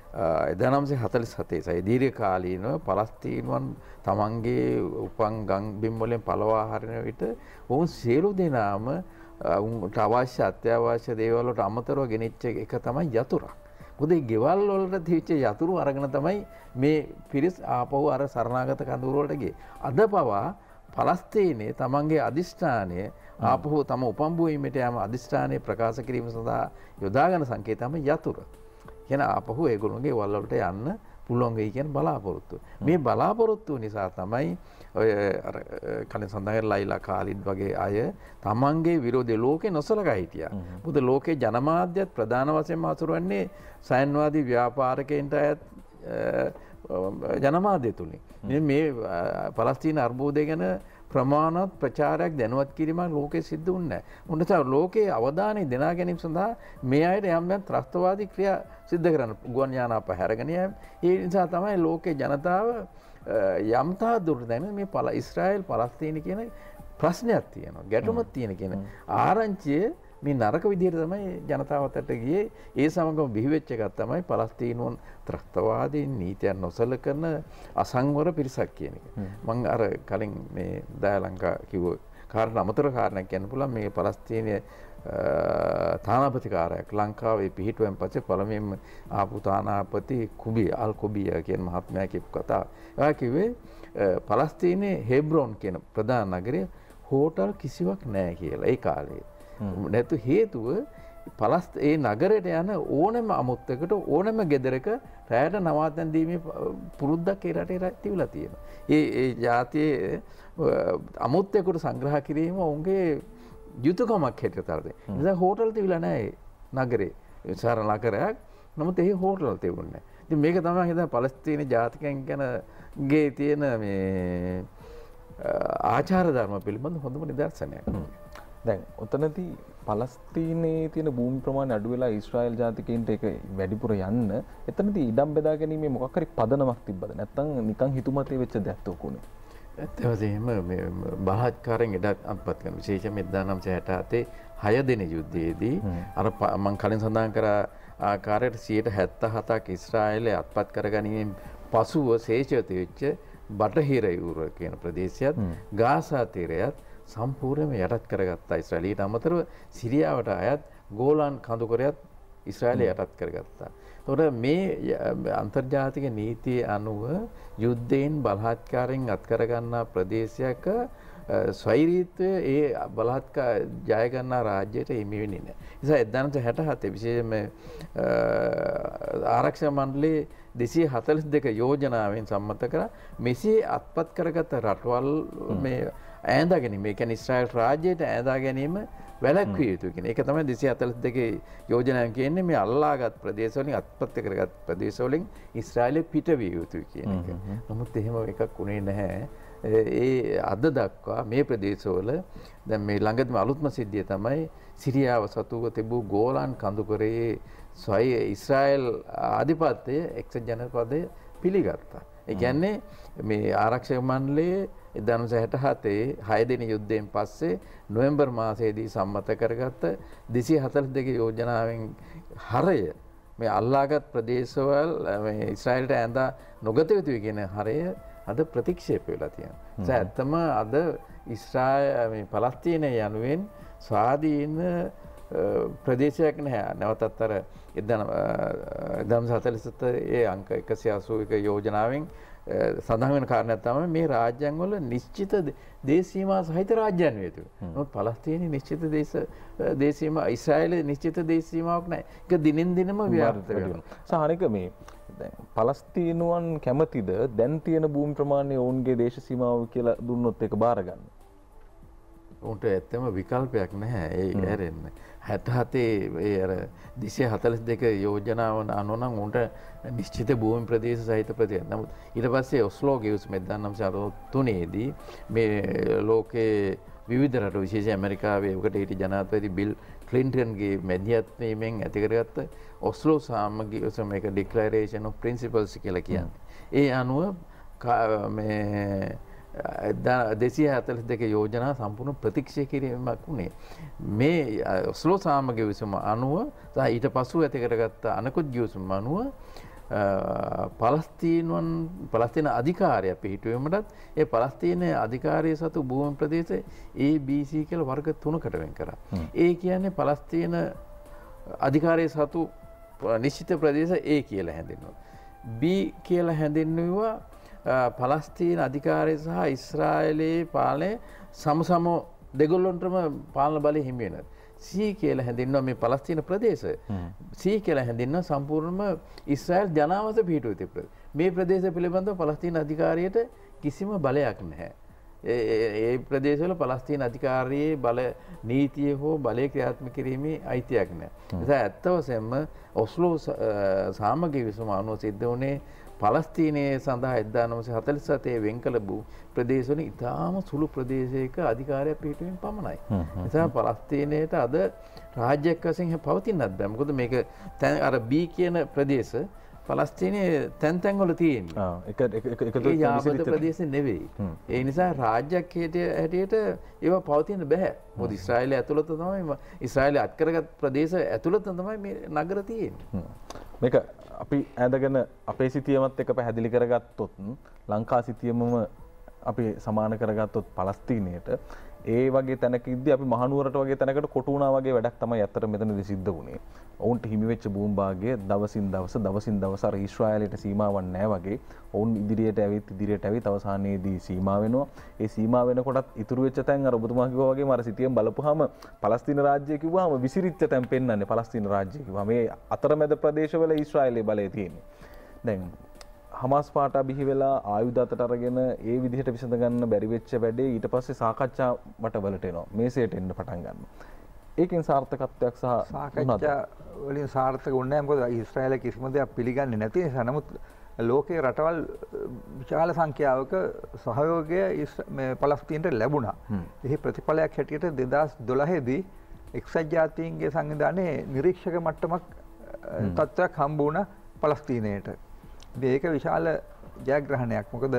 1947 සයි දීර්ඝ කාලීනව පලස්තීනුවන් තමන්ගේ උපන් ගම් බිම් වලින් පළවා හරින විට ඔවුන් සියලු දෙනාම උන්ට අවශ්‍ය අත්‍යවශ්‍ය දේවල් වලට අමතරව ගෙනිච්ච එක තමයි යතුරක්. මොකද ඒ ගෙවල් වලට තිබිච්ච යතුරු අරගෙන තමයි මේ පිරිස් ආපහු අර සරණාගත කඳවුරු වලට ගියේ. අද පවා පලස්තීනයේ තමන්ගේ අදිෂ්ඨානය ආපහු තම උපම්බුවීමට යෑම අදිෂ්ඨානය ප්‍රකාශ කිරීම සඳහා යොදාගන්න සංකේතය තමයි යතුර. කියන ආපහු ඒගොල්ලෝගේ වල වලට යන්න පුළුවන් වෙයි කියන බලාපොරොත්තුව. මේ බලාපොරොත්තුව නිසා තමයි ඔය අර කලින් සඳහන් ලයිලා කාලිඩ් වගේ අය තමන්ගේ විරෝධී ලෝකේ නොසලකා හිටියා. මොකද ලෝකේ ජනමාධ්‍යත් ප්‍රධාන වශයෙන්ම හසුරුවන්නේ සයන්වාදී ව්‍යාපාරිකයින්ට අයත් ජනමාධ්‍ය තුලින්. මේ පලස්තීන අර්බුදය ගැන ප්‍රමාණවත් ප්‍රචාරයක් දැනුවත් කිරීමක් ලෝකයේ සිද්ධ වුණේ නැහැ. මොන නිසා ලෝකයේ අවධානය දෙනා ගැනීම සඳහා මේ අයට යම් යම් ත්‍රස්තවාදී ක්‍රියා සිද්ධ කරන ගුවන් යානා පැහැරගෙන යෑම. ඒ නිසා තමයි ලෝකයේ ජනතාව යම්තා දුරට දැන මේ ඊශ්‍රායල් පලස්තීන කියන ප්‍රශ්නයක් තියෙනවා. ගැටුමක් තියෙන කියන ආරංචිය මේ නරක විදිහට තමයි ජනතාවට ගියේ. ඒ සමගම බිහිවෙච්ච එකක් තමයි පලස්තීනුවන් ත්‍රස්තවාදී නීතියන් නොසලකන අසංවර පිරිසක් කියන එක. මම අර කලින් මේ දයාලංකා කිව්ව කාරණා අමතර කාරණයක් කියන්න පුළුවන්. මේ පලස්තීනයේ තානාපති කාර්යයක් ලංකාවේ පිහිටුවෙන් පස්සේ පළමුවෙන්ම ආපු තානාපති අල් කුබියා කියන මහත්මයා කියපු කතාව. එයා කිව්වේ පලස්තීනයේ හෙබ්‍රෝන් කියන ප්‍රධාන නගරයේ හෝටල් කිසිවක් නැහැ කියලා ඒ කාලේ. නැතු හේතුව ඒ නගරයට යන ඕනෑම අමුත්තකට ඕනෑම ගෙදරක රැයට නවාතැන් දීමේ පුරුද්දක් ඒ රටේ තිබිලා තියෙනවා. ඒ ජාතියේ අමුත්තයකට සංග්‍රහ කිරීම ඔවුන්ගේ යුතුයකමක් හැටියට තරදේ. ඒ නිසා හෝටල් තිබිලා නැහැ නගරේ. විශාල නගරයක්. නමුත් ඒ හෝටල් තිබුණේ නැහැ. ඉතින් මේක තමයි හිතා පලස්තීන ජාතිකයන් ගැනගේ තියෙන මේ ආචාර ධර්ම පිළිබඳ හොඳම නිදර්ශනයක්. දැන් ඔතනදී පලස්තීනයේ තියෙන භූමි ප්‍රමාණය අඩු වෙලා ඊශ්‍රායල් ජාතිකයින්ට ඒක වැඩිපුර යන්න එතනදී ඉඩම් බෙදා ගැනීමේ මොකක් හරි පදනමක් තිබ්බද? නැත්නම් නිකන් හිතුමතේ වෙච්ච දෙයක් උනේ. ඇත්තටම මේ බලහත්කාරයෙන් ඉඩ අත්පත් කරන විශේෂයෙන් 1967 6 දින යුද්ධයේදී අර මම කලින් සඳහන් කර ආකාරයට 77%ක් ඊශ්‍රායලයේ අත්පත් කරගැනීමෙන් පසුව ශේෂිත වෙච්ච බටහිර යුරෝ කියන ප්‍රදේශයත් ගාසා තීරයත් සම්පූර්ණයෙන්ම යටත් කරගත්තා ඊශ්‍රායලය. ඊට අමතරව සිරියාවට අයත් ගෝලන් කඳුකරයත් ඊශ්‍රායලය යටත් කරගත්තා. එතකොට මේ අන්තර්ජාතික නීතිය අනුව යුද්ධයෙන් බලහත්කාරයෙන් අත්කරගන්නා ප්‍රදේශයක ස්වෛරීත්වය ඒ බලහත්කාර ජය ගන්නා රාජ්‍යයට හිමි වෙන්නේ නැහැ. ඒ නිසා 1967 විශේෂයෙන්ම ආරක්ෂක මණ්ඩලයේ 242 යෝජනාවෙන් සම්මත කරා මෙසේ අත්පත් කරගත් රටවල් මේ ඈඳා ගැනීම. ඒ කියන්නේ ඊශ්‍රායල් රාජ්‍යයට ඈඳා ගැනීම වැළැක්විය යුතුයි කියන. ඒක තමයි 242 යෝජනාවෙන් කියන්නේ මේ අල්ලාගත් ප්‍රදේශවලින් අත්පත් කරගත් ප්‍රදේශවලින් ඊශ්‍රායලෙ පිටවිය යුතුයි කියන එක. නමුත් එහෙම එකක් උනේ නැහැ. ඒ අද දක්වා මේ ප්‍රදේශවල දැන් මේ ළඟදිම අලුත්ම සිද්ධිය තමයි සිරියාව සතුව තිබූ ගෝලන් කඳුකරයේ ඊශ්‍රායල් ආධිපත්‍යය එක්සත් ජනපදයේ පිළිගත්තා. ඒ කියන්නේ මේ ආරක්ෂක මණ්ඩලයේ 1967 6 දින යුද්ධයෙන් පස්සේ නොවැම්බර් මාසයේදී සම්මත කරගත්ත 242 යෝජනාවෙන් හරය මේ අල්ලාගත් ප්‍රදේශවල මේ ඊශ්‍රායලට ඇඳා නොගත යුතුයි කියන හරය අද ප්‍රතික්ෂේප වෙලා තියෙනවා. ඒ ඇත්තම අද ඊශ්‍රායල් මේ පලස්තීනය යනුවෙන් ස්වාධීන ප්‍රදේශයක් නැහැ. නැවතත් අර 1947 ඒ අංක 181 යෝජනාවෙන් සඳහන් වෙන කාරණයක් තමයි මේ රාජ්‍යයන් වල නිශ්චිත දේශ සීමා සහිත රාජ්‍යයන් වේ යුතුයි. නමුත් පලස්තීනයේ නිශ්චිත දේශ සීමා ඊශ්‍රායලයේ නිශ්චිත දේශ සීමාවක් නැහැ. ඒක දිනෙන් දිනම ව්‍යාප්ත වෙනවා. සාහනික මේ දැන් පලස්තීනුවන් කැමතිද දැන් තියෙන භූමි ප්‍රමාණය ඔවුන්ගේ දේශ සීමාව කියලා දුන්නොත් ඒක බාර ගන්න? උන්ට ඇත්තම විකල්පයක් නැහැ ඒ ඇරෙන්න. 67 ඒ අර 242 යෝජනාව අනුව නම් උන්ට නිශ්චිත භූමි ප්‍රදේශ සහිත ප්‍රදේශ. නමුත් ඊට පස්සේ ඔස්ලෝ ගිවිසුම 1993 දී මේ ලෝකයේ විවිධ රට විශේෂයෙන් ඇමරිකාවේ උකට හිටි ජනාධිපති බිල් ක්ලින්ටන්ගේ මැදිහත් වීමෙන් ඇති කරගත්ත ඔස්ලෝ සාමගිය මේක ඩික්ලරේෂන් ඔෆ් ප්‍රින්සිපල්ස් කියලා කියන්නේ. ඒ අනුව මේ 242 යෝජනා සම්පූර්ණ ප්‍රතික්ෂේප කිරීමක් වුණේ. මේ ඔස්ලෝ සාමගිය විසම අනුව සහ ඊට පසු ඇති කරගත්ත අනෙකුත් ගිවිසුම් අනුව පලස්තීන අධිකාරිය පිහිටුවීමටත් ඒ පලස්තීන අධිකාරිය සතු භූමි ප්‍රදේශ ABC කියලා වර්ග 3කට වෙන් කරා. ඒ කියන්නේ පලස්තීන අධිකාරිය සතු නිශ්චිත ප්‍රදේශ A කියලා හැඳින්වුවා. B කියලා හැඳින්වුවා පලස්තීන අධිකාරිය සහ ඊශ්‍රායලයේ පාලනය සමසම දෙගොල්ලොන්ටම පාලන බලය හිමි වෙනවා. C කියලා හැඳින්වුවා මේ පලස්තීන ප්‍රදේශ. C කියලා හැඳින්වුවා සම්පූර්ණම ඊශ්‍රායල් ජනාවාස පිහිටුව තිබ්බ. මේ ප්‍රදේශ පිළිබඳව පලස්තීන අධිකාරියට කිසිම බලයක් නැහැ. ඒ ප්‍රදේශවල පලස්තීන අධිකාරියේ බල නීතිය හෝ බලය ක්‍රියාත්මක කිරීමේ අයිතියක් නැහැ. ඒ නිසා ඇත්ත වශයෙන්ම ඔස්ලෝ සාමගිය විසම අනුව සිද්ධ වුණේ පලස්තීනයේ සඳහා 1947 වෙන් කළ ප්‍රදේශවල ඉතාම සුළු ප්‍රදේශයක අධිකාරයක් පිහිටුවීම පමණයි. නිසා පලස්තීනයට අද රාජ්‍යයක් වශයෙන් පවතින්නත් බෑ. මොකද මේක අර B කියන ප්‍රදේශ පලස්තීනයේ තැන් තැන් වල තියෙන්නේ. ඒක යාබද ප්‍රදේශ නෙවෙයි. ඒ නිසා රාජ්‍යයක් හැටියට ඒවා පවතින්න බෑ. මොකද ඊශ්‍රායලය ඇතුළත තමයි ඊශ්‍රායලය අත්කරගත් ප්‍රදේශ ඇතුළත තමයි මේ නගර තියෙන්නේ. මේක අපි ඇඳගෙන අපේ සිතියමත් එක පැහැදිලි කරගත්තොත් ලංකා සිතියමම අපි සමාන කරගත්තොත් පලස්තීනයට ඒ වගේ තැනකදී අපි මහනුවරට වගේ තැනකට කොටු වුණා වගේ වැඩක් තමයි අතර මෙතනදී සිද්ධ වුණේ. ඔවුන්ට හිමි වෙච්ච භූමිභාගය දවසින් දවස අර ඊශ්‍රායලයට සීමාවක් නැහැ වගේ ඔවුන් ඉදිරියට ඇවිත් අවසානයේදී සීමා වෙනවා. ඒ සීමා වෙනකොටත් ඉතුරු වෙච්ච තැන් අර ඔබතුමා කිව්වා වගේම අර සිතියම් බලපුවාම පලස්තීන රාජ්‍යය කිව්වහම විසිරිච්ච තැන් පෙන්වන්නේ පලස්තීන රාජ්‍යය කිව්වා. මේ අතරමැද ප්‍රදේශවල ඊශ්‍රායලයේ බලය තියෙන්නේ. දැන් හමාස් පාටා බිහි වෙලා ආයුධ අතට අරගෙන ඒ විදිහට විසඳ ගන්න බැරි වෙච්ච වැඩේ ඊට පස්සේ සාකච්ඡා මටවලට එනවා. මේසයට එන්න පටන් ගන්නවා. ඒකෙන් සාර්ථකත්වයක් සහ සාකච්ඡා වලින් සාර්ථක වුණේ නැහැ. මොකද ඊශ්‍රායල කිසිම දෙයක් පිළිගන්නේ නැති නිසා. නමුත් ලෝකයේ රටවල් විශාල සංඛ්‍යාවක සහයෝගය මේ පලස්තීනට ලැබුණා. එහි ප්‍රතිඵලයක් හැටියට 2012 දී එක්සත් ජාතීන්ගේ සංවිධානයේ නිරීක්ෂක මට්ටමක් තත්ත්වයක් හම්බ වුණා පලස්තීනයට. ඒක විශාල ජයග්‍රහණයක්. මොකද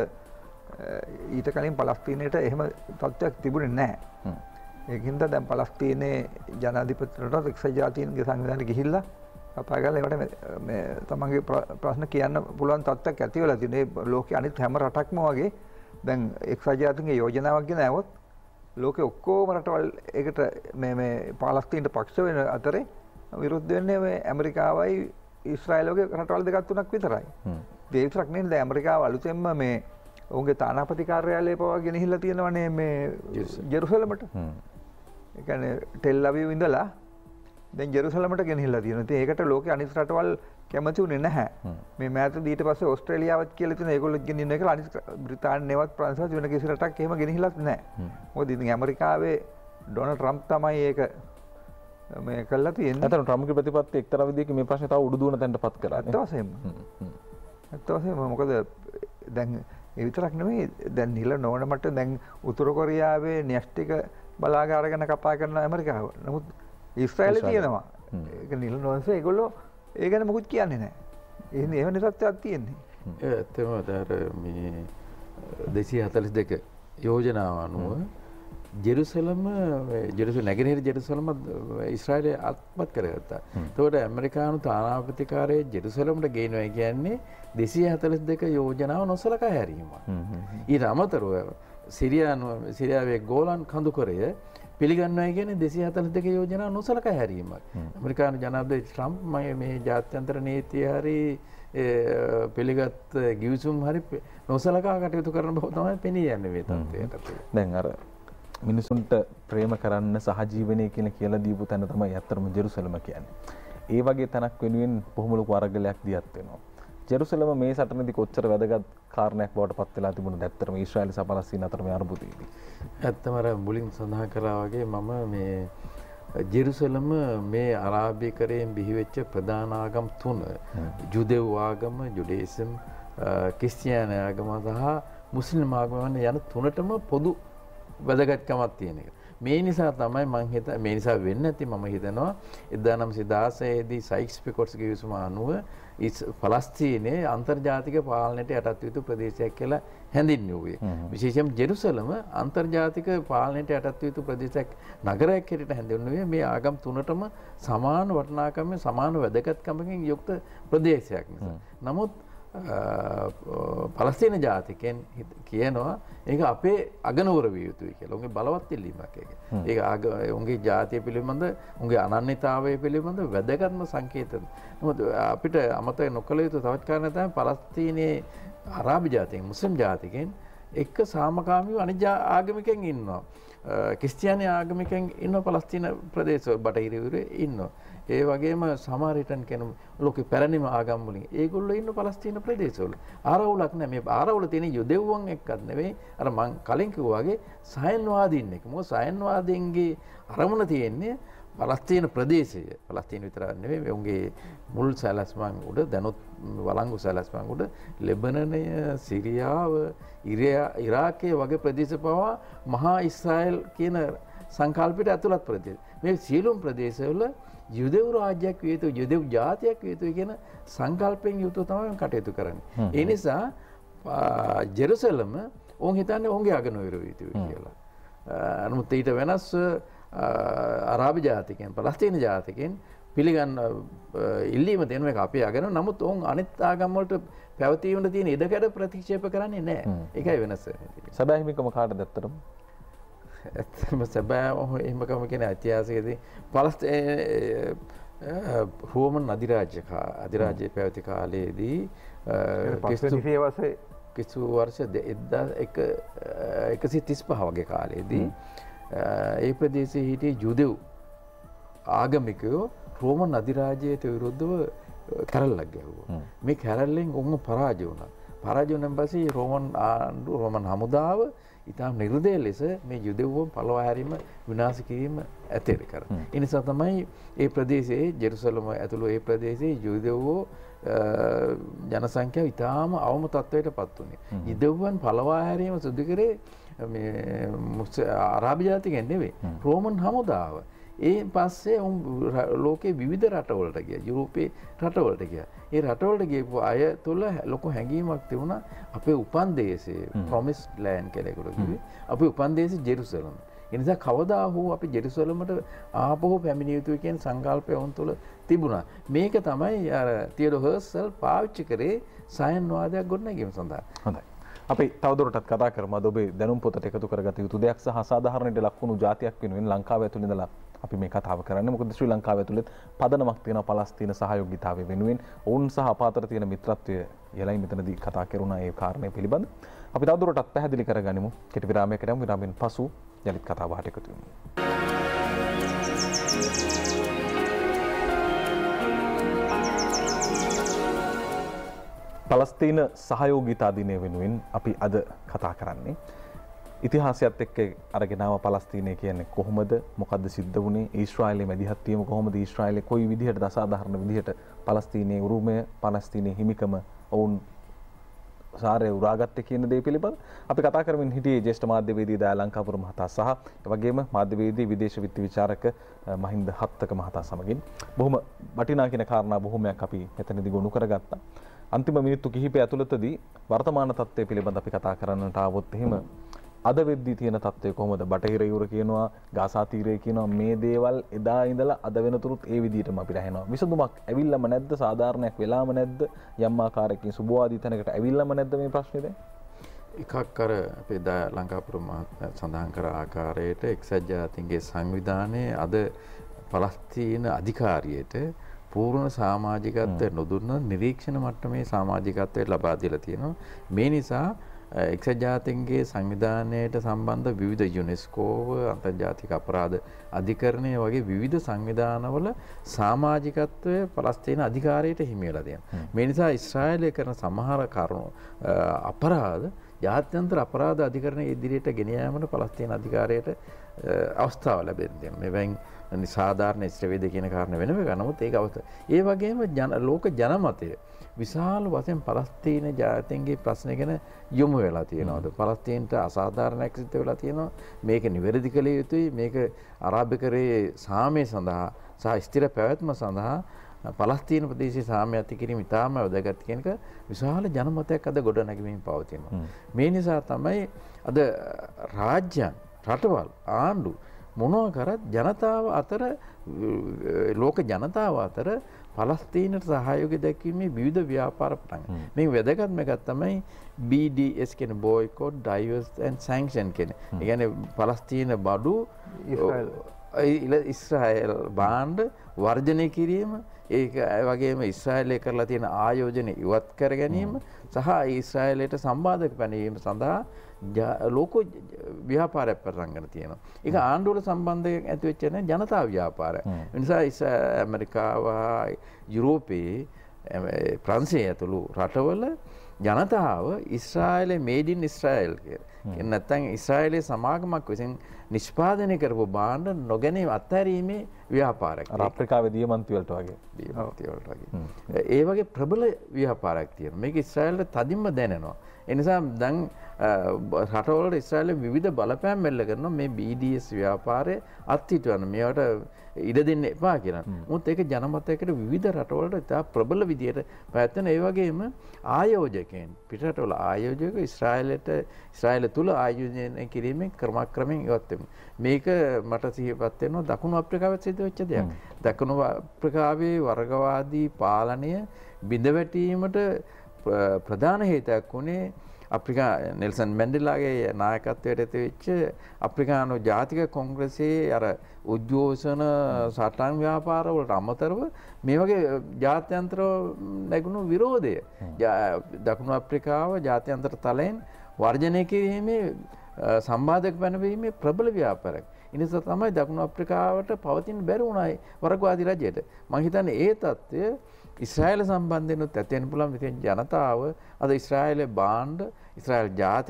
ඊට කලින් පලස්තීනයට එහෙම තත්ත්වයක් තිබුණේ නැහැ. ඒකින්ද දැන් පලස්තීනයේ ජනාධිපතිතුමාට එක්සත් ජාතීන්ගේ සංවිධානයට ගිහිල්ලා කතා කරලා ඒකට මේ තමන්ගේ ප්‍රශ්න කියන්න පුළුවන් තත්ත්වයක් ඇති වෙලා තියෙනවා. ලෝකයේ අනිත් හැම රටක්ම වගේ දැන් එක්සත් ජාතීන්ගේ යෝජනාවක් ගෙන આવොත් ලෝකේ ඔක්කොම රටවල් ඒකට මේ පලස්තීනට පක්ෂ වෙන අතරේ විරුද්ධ වෙන්නේ මේ ඇමරිකාවයි ඊශ්‍රායලගේ රටවල් දෙකක් තුනක් විතරයි. ඒ විතරක් නෙවෙයි දැන් ඇමරිකාව අලුතෙන්ම මේ ඔවුන්ගේ තානාපති කාර්යාලය පවා ගෙනහිල්ලා තියෙනවනේ මේ ජෙරුසලමට. ඒ කියන්නේ ටෙල් අවීව් ඉඳලා දැන් ජෙරුසලමට ගෙනහිල්ලා තියෙනවා. ඉතින් ඒකට ලෝකේ අනිත් රටවල් කැමති උනේ නැහැ. මේ මෑතදී ඊට පස්සේ ඕස්ට්‍රේලියාවත් කියලා තියෙන ඒගොල්ලෝ ගෙනින්න එක අනිත් බ්‍රිතාන්‍යවත් ප්‍රංශවත් වෙන කිසි රටක් එහෙම ගෙනහිල්ලත් නැහැ. මොකද ඉතින් ඇමරිකාවේ ඩොනල්ඩ් ට්‍රම්ප් තමයි ඒක මේ කළා තියෙන්නේ. අතන ට්‍රම්ප්ගේ ප්‍රතිපත්ති එක්තරා විදිහක මේ ප්‍රශ්නේ තව උඩු දුවන තැනටපත් කරා. ඇත්ත වශයෙන්ම මොකද දැන් ඒ විතරක් නෙමෙයි දැන් නිල නොවන මට දැන් උතුරු කොරියාවේ න්‍යෂ්ටික බලාගාර ගැන කතා කරන ඇමරිකාව. නමුත් ඊශ්‍රායලේ තියෙනවා. ඒක නිල නොවනස ඒගොල්ලෝ ඒ ගැන මොකුත් කියන්නේ නැහැ. එහෙම නිසත්‍යක් තියෙන්නේ. ඒ ඇත්තම අර මේ 242 යෝජනාව අනුව ජෙරුසලම නැගෙනහිර ජෙරුසලම ඊශ්‍රායලය අත්පත් කරගත්තා. එතකොට ඇමරිකානු තානාපතිකාරයේ ජෙරුසලමට ගේනවා කියන්නේ 242 යෝජනාව නොසලකා හැරීමක්. ඊට අමතරව සිරියාවේ ගෝලන් කඳුකරය පිළිගන්නවා කියන්නේ 242 යෝජනාව නොසලකා හැරීමක්. ඇමරිකානු ජනාධිපති ට්‍රම්ප් මේ ජාත්‍යන්තර නීතිය හරි පිළිගත් ගිවිසුම් හරි නොසලකා කටයුතු කරන බව තමයි පෙනී යන්නේ මේ තත්ත්වයට. දැන් අර මිනිසුන්ට ප්‍රේම කරන්න සහජීවනය කියලා දීපු තැන තමයි ඇත්තටම ජෙරුසලම කියන්නේ. ඒ වගේ තැනක් වෙනුවෙන් බොහොම ලොකු අරගලයක් දියත් වෙනවා. ජෙරුසලම මේ සටනේදී කොච්චර වැදගත් කාරණයක් බවට පත් වෙලා තිබුණද ඇත්තටම ඊශ්‍රායල සහ පලස්තීන අතර මේ අරුබුදයේදී. ඇත්තම අර මුලින් සඳහන් කළා වගේ මම මේ ජෙරුසලම මේ අරාබිකරයෙන් බිහිවෙච්ච ප්‍රධාන ආගම් තුන ජුදෙව් ආගම, ජුඩේසම්, ක්‍රිස්තියානි ආගම සහ මුස්ලිම් ආගම යන තුනටම පොදු වැදගත්කමක් තියෙන එක. මේ නිසා තමයි මේ නිසා වෙන්නේ නැති මම හිතනවා 1916 දී සයික්ස් පිකොට්ස් ගිවිසුම අනුව පලස්තීනයේ අන්තර්ජාතික පාලනයට යටත් යුතු ප්‍රදේශයක් කියලා හැඳින්වුවේ. විශේෂයෙන්ම ජෙරුසලම අන්තර්ජාතික පාලනයට යටත් යුතු ප්‍රදේශයක් නගරයක් හැටියට හැඳින්වුවේ මේ ආගම් තුනටම සමාන වටිනාකමෙන් සමාන වැදගත්කමකින් යුක්ත ප්‍රදේශයක් නිසා. නමුත් පලස්තීන ජාතිකයන් කියනවා ඒක අපේ අගනුවර විය යුතුයි කියලා. උන්ගේ බලවත් ඉල්ලීමක් ඒක. ඒක උන්ගේ ජාතිය පිළිබඳ, උන්ගේ අනන්‍යතාවය පිළිබඳ වැදගත්ම සංකේතන. නමුත් අපිට අමතක නොකළ යුතු තවත් කාරණා තමයි පලස්තීනයේ අරාබි ජාතිකයන්, මුස්ලිම් ජාතිකයන් එක්ක සාමකාමීව අනිත් ආගමිකයන් ඉන්නවා. ක්‍රිස්තියානි ආගමිකයන් ඉන්නවා පලස්තීන ප්‍රදේශවල, බටහිර යුරේ ඉන්නවා. ඒ වගේම සමාරිටන් කියන ලෝකේ පැරණිම ආගම් වලින් ඒගොල්ලෝ ඉන්න පලස්තීන ප්‍රදේශවල. ආරවුලක් නැහැ. මේ ආරවුල තියෙන යුදෙව්වන් එක්කත් නෙවෙයි. අර මං කලින් කිව්වා වගේ සයන්වාදීන් එක්ක. මොකද සයන්වාදීන්ගේ අරමුණ තියෙන්නේ පලස්තීන ප්‍රදේශය පලස්තීන විතරක් නෙවෙයි උන්ගේ මුල් සැලැස්මන් උඩ දැනුත් වළංගු සැලැස්මන් උඩ ලෙබනනය සිරියාව ඉරාකයේ වගේ ප්‍රදේශ පවා මහා ඉස්රායල් කියන සංකල්පයට ඇතුළත් ප්‍රදේශ. මේ සියලුම ප්‍රදේශවල යුදෙව් රාජ්‍යයක් විය යුතු යුදෙව් ජාතියක් විය යුතුයි කියන සංකල්පයෙන් යුතුව තමයි කටයුතු කරන්නේ. ඒ නිසා ජෙරුසලම උන් හිතන්නේ උන්ගේ අගනුවර විය යුතුයි කියලා. නමුත් ඊට වෙනස් අරාබි ජාතිකයන් පලස්තීන ජාතිකයන් පිළිගන්න ඉල්ලීම දෙන එක අපේ අගන. නමුත් උන් අනිත් ආගම් වලට පැවතීමට තියෙන ඉඩකඩ ප්‍රතික්ෂේප කරන්නේ නැහැ. ඒකයි වෙනස. සැබෑ හිමිකම කාටද ඇත්තටම? ඇත්තම සැබෑ හිමිකම කියන ඓතිහාසිකදී රෝමන් අධිරාජ්‍ය පැවති කාලයේදී කිසු වර්ෂ 1135 වගේ කාලයේදී ඒ ප්‍රදේශයේ හිටිය යුදෙව් ආගමිකයෝ රෝමන් අධිරාජ්‍යයට විරුද්ධව කැරල්ලක් ගැහුවා. මේ කැරල්ලෙන් උන්ව පරාජය වුණා. පරාජය වුණාන් පස්සේ රෝමන් හමුදාව ඉතාම නිර්දය ලෙස මේ යුදෙව්වම පළවා හැරීම විනාශ කිරීම ඇතේරි කර. ඒ නිසා තමයි ඒ ප්‍රදේශයේ ජෙරුසලම ඇතුළු ඒ ප්‍රදේශයේ යුදෙව්වෝ ජනසංඛ්‍යාව ඉතාම අවම තත්ත්වයට පත් වුණේ. යුදෙව්වන් පළවා හැරීම සිදු කරේ මේ අරාබි ජාතිකයන් නෙවෙයි. රෝමන් හමුදාව. ඒ පස්සේ ලෝකේ විවිධ රටවලට ගියා. යුරෝපේ රටවලට ගියා. ඒ රටවලට ගියපු අය තුළ ලොකු හැඟීමක් තිබුණා අපේ උපන් දේශයේ ප්‍රොමිස්ඩ් ලෑන්ඩ් කියලා ඒකට කිව්වේ. අපේ උපන් දේශේ ජෙරුසලම. ඒ නිසා කවදා හෝ අපි ජෙරුසලමට ආපහු පැමිණිය යුතුයි කියන සංකල්පය වුන් තුළ තිබුණා. මේක තමයි අර තියඩෝ හර්සල් පාවිච්චි කරේ සයන්වාදයක් ගොඩනැගීම සඳහා. හොඳයි. අපි තවදුරටත් කතා කරමු. අද ඔබේ දැනුම් පොතට එකතු කරගත යුතු දෙයක් සහ අසාධාරණයට ලක් වුණු ජාතියක් වෙනුවෙන් ලංකාව ඇතුළේ ඉඳලා අපි මේ කතාව කරන්නේ. මොකද ශ්‍රී ලංකාව ඇතුළේ පදනමක් තියෙන පලස්තීන සහයෝගීතාවය වෙනුවෙන් ඔවුන් සහ අප අතර තියෙන මිත්‍රත්වය යලයි මෙතනදී කතා කරුණා ඒ කාරණය පිළිබඳ. අපි තවදුරටත් පැහැදිලි කරගනිමු. කෙටි විරාමයකට යමු. විරාමයෙන් පසු යලිත් කතාව වහට එකතු වෙමු. පලස්තීන සහයෝගීතා දිනය වෙනුවෙන් අපි අද කතා කරන්නේ. ඉතිහාසයත් එක්ක අරගෙන ආව පලස්තීනය කියන්නේ කොහොමද? මොකද්ද සිද්ධ වුණේ? ඊශ්‍රායලයේ මැදිහත් වීම කොහොමද? ඊශ්‍රායලයේ කොයි විදිහටද අසාධාරණ විදිහට පලස්තීනයේ උරුමය, පලස්තීනයේ හිමිකම ඔවුන් සාරය උරාගත්තේ කියන දේ පිළිබඳ අපි කතා කරමින් හිටියේ ජ්‍යෙෂ්ඨ මාධ්‍යවේදී දයාලංකාපුර මහතා සහ එවැගේම මාධ්‍යවේදී විදේශ විත්ති විචාරක මහින්ද හත්තක මහතා සමගින් බොහොම වටිනා කියන කාරණා බොහොමයක් අපි මෙතනදී ගොනු කරගත්තා. අන්තිම මිනිත්තු කිහිපය ඇතුළතදී වර්තමාන තත්ත්වය පිළිබඳ අපි කතා කරන්නට ආවොත් එහෙම අද වෙද්දී තියෙන තත්ත්වය කොහොමද? බටහිර යුර කියනවා, ගාසා තීරය කියනවා, මේ දේවල් එදා ඉඳලා අද වෙනතුරුත් ඒ විදිහටම අපිට ඇහෙනවා. විසඳුමක් ඇවිල්ලාම නැද්ද? සාධාරණයක් වෙලාම නැද්ද? යම් ආකාරයකින් සුබවාදී තැනකට ඇවිල්ලාම නැද්ද මේ ප්‍රශ්නේ දැන්? එකක් අර අපේ ලංකාපුර මහත්මයා සඳහන් කර ආකාරයට එක්සත් ජාතීන්ගේ සංවිධානයේ අද පලස්තීන අධිකාරියට පූර්ණ සමාජිකත්වය නොදුන්න නිරීක්ෂණ මට්ටමේ සමාජිකත්වයට ලබා දීලා තියෙනවා. මේ නිසා එක්සත් ජාතීන්ගේ සංවිධානයට සම්බන්ධ විවිධ යුනෙස්කෝව, අන්තර්ජාතික අපරාධ අධිකරණය වගේ විවිධ සංවිධානවල සමාජිකත්වය පලස්තීන අධිකාරියට හිමි වෙලා තියෙනවා. මේ නිසා ඊශ්‍රායලය කරන සමහර කරුණු අපරාධ ජාත්‍යන්තර අපරාධ අධිකරණය ඉදිරියට ගෙන යාමට පලස්තීන අධිකාරියට අවස්ථාව ලැබෙන්නේ. මෙවැන් සාධාරණ ශ්‍රවේද කියන කාරණා වෙනම එක. නමුත් ඒක අවස්ථාව. ඒ වගේම ලෝක ජනමතය විශාල වශයෙන් පලස්තීන ජාතීන්ගේ ප්‍රශ්න ගැන යොමු වෙලා තියෙනවාද? පලස්තීනට අසාධාරණයක් සිද්ධ වෙලා තියෙනවා. මේක නිවැරදි කළ යුතුයි. මේක අරාබිකරයේ සාමය සඳහා සහ ස්ථිර පැවැත්ම සඳහා පලස්තීන ප්‍රදේශයේ සාමය ඇති කිරීම ඉතාම වැදගත් කියන එක විශාල ජනමතයක් අද ගොඩ නැගෙමින් පවතිනවා. මේ නිසා තමයි අද රාජ්‍යයන්, රටවල්, ආණ්ඩු මොනවා කරත් ජනතාව අතර ලෝක ජනතාව අතර පලස්තීනට සහයෝගය දැක්වීමේ විවිධ ව්‍යාපාර පටන් ගන්නවා. මේ වැදගත්ම එකක් තමයි BDS කියන boycott, divest and sanction කියන. ඒ කියන්නේ පලස්තීන බඩු ඉස්රායල් භාණ්ඩ වර්ජනය කිරීම, ඒක වගේම ඊශ්‍රායලය කරලා තියෙන ආයෝජන ඉවත් කර ගැනීම සහ ඊශ්‍රායලයට සම්බාධක පැනවීම සඳහා ලෝක ව්‍යාපාරයක් පටන් ගන්න තියෙනවා. ඒක ආණ්ඩුවට සම්බන්ධයෙන් ඇති වෙච්ච ජනතා ව්‍යාපාරය. ඒ නිසා ඇමරිකාව, යුරෝපයේ, ප්‍රංශය ඇතුළු රටවල ජනතාව ඊශ්‍රායලයේ මේඩ් ඉන් ඊශ්‍රායල් නැත්නම් ඉස්රායලයේ සමාගමක් විසින් නිෂ්පාදනය කරපු භාණ්ඩ නොගැනීම අත්හැරීමේ ව්‍යාපාරයක්. අප්‍රිකාවේ දියමන්ති වලට වගේ. දියමන්ති වලට වගේ. ඒ වගේ ප්‍රබල ව්‍යාපාරයක් තියෙනවා. මේක ඉස්රායලට තදින්ම දැනෙනවා. ඒ නිසා දැන් රටවල ඉස්රායලයේ විවිධ බලපෑම් මෙල්ල කරනවා මේ BDS ව්‍යාපාරය අත්හිටවන්න. මේවට ඉඩ දෙන්න එපා කියලා. මොකද ඒක ජනමතයකට විවිධ රටවලට ඉතා ප්‍රබල විදියට පැවැත්වෙන. ඒ වගේම ආයෝජකයන් පිටරටවල ආයෝජක ඉස්රායල තුල ආයෝජනය කිරීමෙන් ක්‍රමක්‍රමයෙන් ඉවත් වෙනවා. මේක මට සිහිපත් වෙනවා දකුණු අප්‍රිකාවේ සිදු වෙච්ච දෙයක්. දකුණු අප්‍රිකාවේ වර්ගවාදී පාලනය බිඳවැටීමට ප්‍රධාන හේතුවක් වුණේ අප්‍රිකා නෙල්සන් මැන්ඩෙලාගේ නායකත්වයට ඇතිවෙච්ච අප්‍රිකානු ජාතික කොංග්‍රසයේ අර උද්ඝෝෂණ සටන් ව්‍යාපාරවලට අමතරව මේ වගේ ජාත්‍යන්තර නැගුණු විරෝධය දකුණු අප්‍රිකාව ජාත්‍යන්තර තලයෙන් වර්ජනය කිරීමේ සම්බාධක පැනවීමේ ප්‍රබල ව්‍යාපාරයක්. ඉනිසා තමයි දකුණු අප්‍රිකාවට පවතින බැරි වුණායි වරගවාදී රජයට. මම හිතන්නේ ඒ තත්ත්වය ඉස්රායල සම්බන්ධයෙන්ුත් ඇති වෙන්න පුළුවන්. ඉතින් ජනතාව අද ඉස්රායලයේ බාණ්ඩ ඉස්රායල්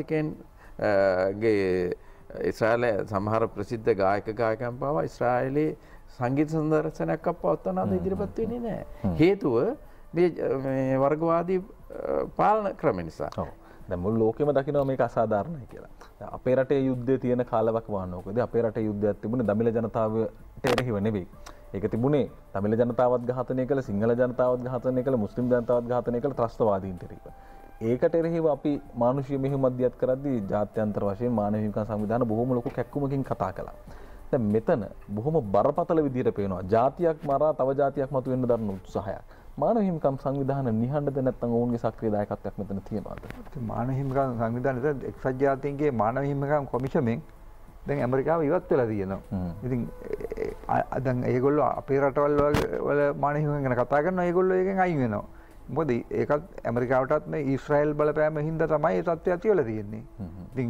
ජාතිකයන්ගේ ඉස්රායලයේ සමහර ප්‍රසිද්ධ ගායක ගායකයන් පවා ඉස්රායලයේ සංගීත සංදර්ශනයක් පවත්වන අද ඉදිරිපත් වෙන්නේ නැහැ. හේතුව මේ වර්ගවාදී පාලන ක්‍රම නිසා. දැන් මුළු ලෝකෙම දකිනවා මේක අසාධාරණයි කියලා. අපේ රටේ යුද්ධය තියෙන කාලයක් වහනකොද අපේ රටේ යුද්ධයක් තිබුණේ දමිළ ජනතාවට එරෙහිව නෙවෙයි. ඒක තිබුණේ තමිළ ජනතාවත් ඝාතනය කළ, සිංහල ජනතාවත් ඝාතනය කළ, මුස්ලිම් ජනතාවත් ඝාතනය කළ ත්‍රස්තවාදීන්ට එරෙහිව. ඒකට එරෙහිව අපි මානුෂීය මෙහෙයුම් මැදිහත් කරද්දී ජාත්‍යන්තර වශයෙන් මානව හිමිකම් සංවිධාන බොහොම ලොකු කැක්කුමකින් කතා කළා. දැන් මෙතන බොහොම බරපතල විදිහට පේනවා ජාතියක් මරා තව ජාතියක් මතු වෙන්න දරන උත්සාහයක්. මානව හිමිකම් සංවිධාන නිහඬද නැත්නම් ඔවුන්ගේ සක්‍රීය දායකත්වයක් මෙතන තියෙනවද? මානව හිමිකම් සංවිධානයේ එක්සත් ජාතීන්ගේ මානව හිමිකම් කොමිෂමෙන් දැන් ඇමරිකාව ඉවත් වෙලා තියෙනවා. ඉතින් දැන් ඒගොල්ලෝ අපේ රටවල් වල මානව හිමිකම් ගැන කතා කරනවා. ඒගොල්ලෝ ඒකෙන් අයින් වෙනවා. මොකද ඒකත් ඇමරිකාවටත් මේ ඊශ්‍රායල් බලපෑම හින්දා තමයි ඒ තත්ත්වය ඇති වෙලා තියෙන්නේ. ඉතින්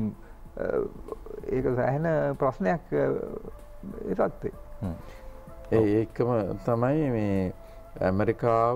ඒක සෑහෙන ප්‍රශ්නයක් ඒ තත්ත්වේ. ඒකම තමයි මේ ඇමරිකාව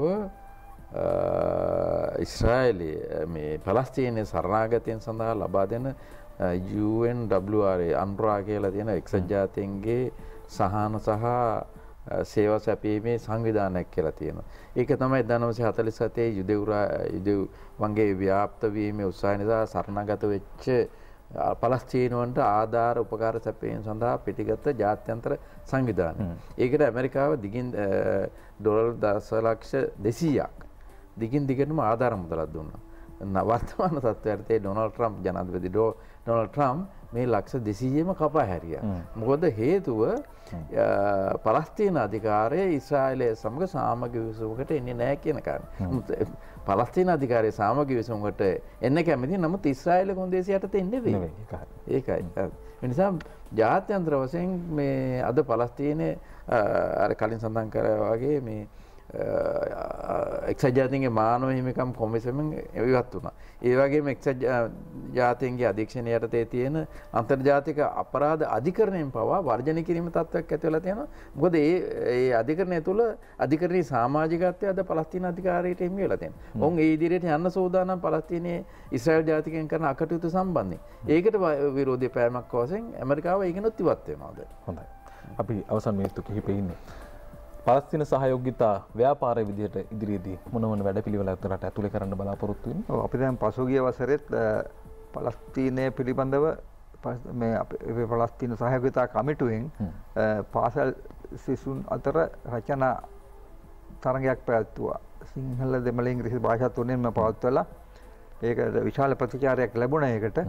ඉස්රායලයේ මේ පලස්තීනයේ සරණාගතයන් සඳහා ලබා දෙන UNWRA අන්රා කියලා තියෙන එක්සත් ජාතීන්ගේ සහන සහ සේවා සැපීමේ සංවිධානයක් කියලා තියෙනවා. ඒක තමයි 1947 යුදෙව්වන්ගේ ව්‍යාප්ත වීමේ උත්සාහය නිසා සරණාගත වෙච්ච පලස්තීනුවන්ට ආධාර උපකාර සැපයීම සඳහා පිටිගත් ජාත්‍යන්තර සංවිධානය. ඒකට ඇමරිකාව දිගින් ඩොලර් දශලක්ෂ 200ක් දිගින් දිගටම ආධාර මුදලක් දුන්නා. වර්තමාන තත්ත්වයට ඩොනල්ඩ් ට්‍රම්ප් ජනාධිපති ඩොනල්ඩ් ට්‍රම්ප් මේ ලක්ෂ 200ම කපා හැරියා. මොකද හේතුව පලස්තීන අධිකාරය ඉස්රායලය සමග සාමග විසුමකට එන්නේ නැහැ කියන කාරණේ. පලස්තීන අධිකාරය සාමග විසුමකට එන්න කැමති නමුත් ඉස්රායල කොන්දේසි යටතේ ඉන්නේ නෙවෙයි. ඒකයි. ඒ නිසා ජාත්‍යන්තර වශයෙන් මේ අද පලස්තීනයේ අර කලින් සඳහන් කරා වගේ මේ එක්සත් ජාතීන්ගේ මානව හිමිකම් කොමිසමෙන් ඉවත් වුණා. ඒ වගේම එක්සත් ජාතීන්ගේ අධීක්ෂණය යටතේ තියෙන අන්තර්ජාතික අපරාධ අධිකරණයෙන් පවා වර්ජනය කිරීම තත්ත්වයක් ඇති වෙලා තියෙනවා. මොකද ඒ අධිකරණය තුළ අධිකරණී සමාජිකත්වය අද පලස්තීන අධිකාරියට හිමි වෙලා තියෙනවා. ඔවුන් ඒ ඉදිරියට යන්න සූදානම් පලස්තීනයේ ඉස්රායල් ජාතිකයන් කරන අකටයුතු සම්බන්ධයෙන්. ඒකට විරෝධී පෑමක් වශයෙන් ඇමරිකාව ඒකනොත් ඉවත් වෙනවාද? හොඳයි. අපි අවසන් මිනිත්තු කිහිපෙ ඉන්නේ. පලස්තීන සහයෝගිතා ව්‍යාපාරය විදිහට ඉදිරියේදී මොන මොන වැඩපිළිවෙලක් රට ඇතුලේ කරන්න බලාපොරොත්තු වෙන්නේ? ඔව් අපි දැන් පසුගිය වසරෙත් පලස්තීනය පිළිබඳව මේ අපේ පලස්තීන සහයෝගිතා කමිටුවෙන් පාසල් සිසුන් අතර රචනා තරගයක් පැවැත්වුවා. සිංහල දෙමළ ඉංග්‍රීසි භාෂා තුනෙන්ම පවත්වලා ඒකට විශාල ප්‍රතිචාරයක් ලැබුණා. ඒකට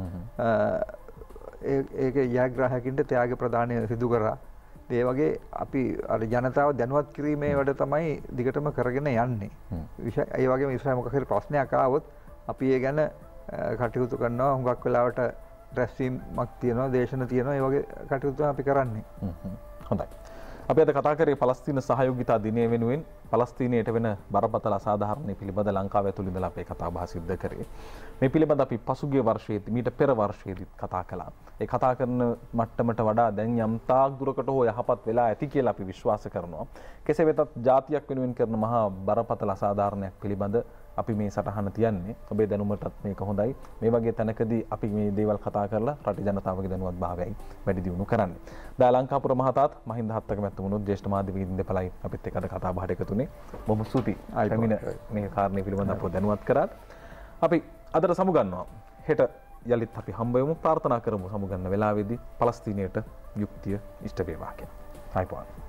ඒකේ ජයග්‍රාහකින්ට ත්‍යාග ප්‍රදානය සිදු කරා. ඒ වගේ අපි අර ජනතාව දැනුවත් කිරීමේ වැඩ තමයි දිගටම කරගෙන යන්නේ. ඒ වගේම ඉස්රායල් මොකක් හරි ප්‍රශ්නයක් ආවොත් අපි ඒ ගැන කටයුතු කරනවා. හුඟක් වෙලාවට රැස්වීමක් තියෙනවා, දේශන තියෙනවා. ඒ වගේ කටයුතු අපි කරන්නේ. හොඳයි. අපි අද කතා කරේ පලස්තීන සහයෝගිතා දිනය වෙනුවෙන් පලස්තීනයට වෙන බරපතල අසාධාරණය පිළිබඳ ලංකාව ඇතුළේ ඉඳලා අපේ කතා බහ සිද්ධ කරේ. මේ පිළිබඳ අපි පසුගිය වර්ෂයේදී මීට පෙර වර්ෂයේදීත් කතා කළා. ඒ කතා කරන මට්ටමට වඩා දැන් යම් තාක් දුරකට හෝ යහපත් වෙලා ඇති කියලා අපි විශ්වාස කරනවා. කෙසේ වෙතත් ජාතියක් වෙනුවෙන් කරන මහා බරපතල අසාධාරණයක් පිළිබඳ අපි මේ සටහන තියන්නේ. ඔබේ දැනුමටත් මේක හොඳයි. මේ වගේ තැනකදී අපි මේ දේවල් කතා කරලා රට ජනතාවගේ දැනුවත් භාවයයි වැඩි දියුණු කරන්නේ. දා ලංකාපුර මහතාත් මහින්ද හත්තක මැතිතුමනුත් ජ්‍යෙෂ්ඨ මාධ්‍යවේදීන් දෙපළයි අපිත් එක්ක අද කතා බහට එකතු වුණේ. බොහොම ස්තුතියි. පැමිණ මේ කාරණේ පිළිබඳව අපව දැනුවත් කරාත්. අපි අදට සමුගන්නවා. හෙට යලිත් අපි හම්බ වෙමු. ප්‍රාර්ථනා කරමු සමුගන්න වෙලාවේදී පලස්තීනයට යුක්තිය ඉෂ්ට වේවා කියලා. ආයිබෝන්.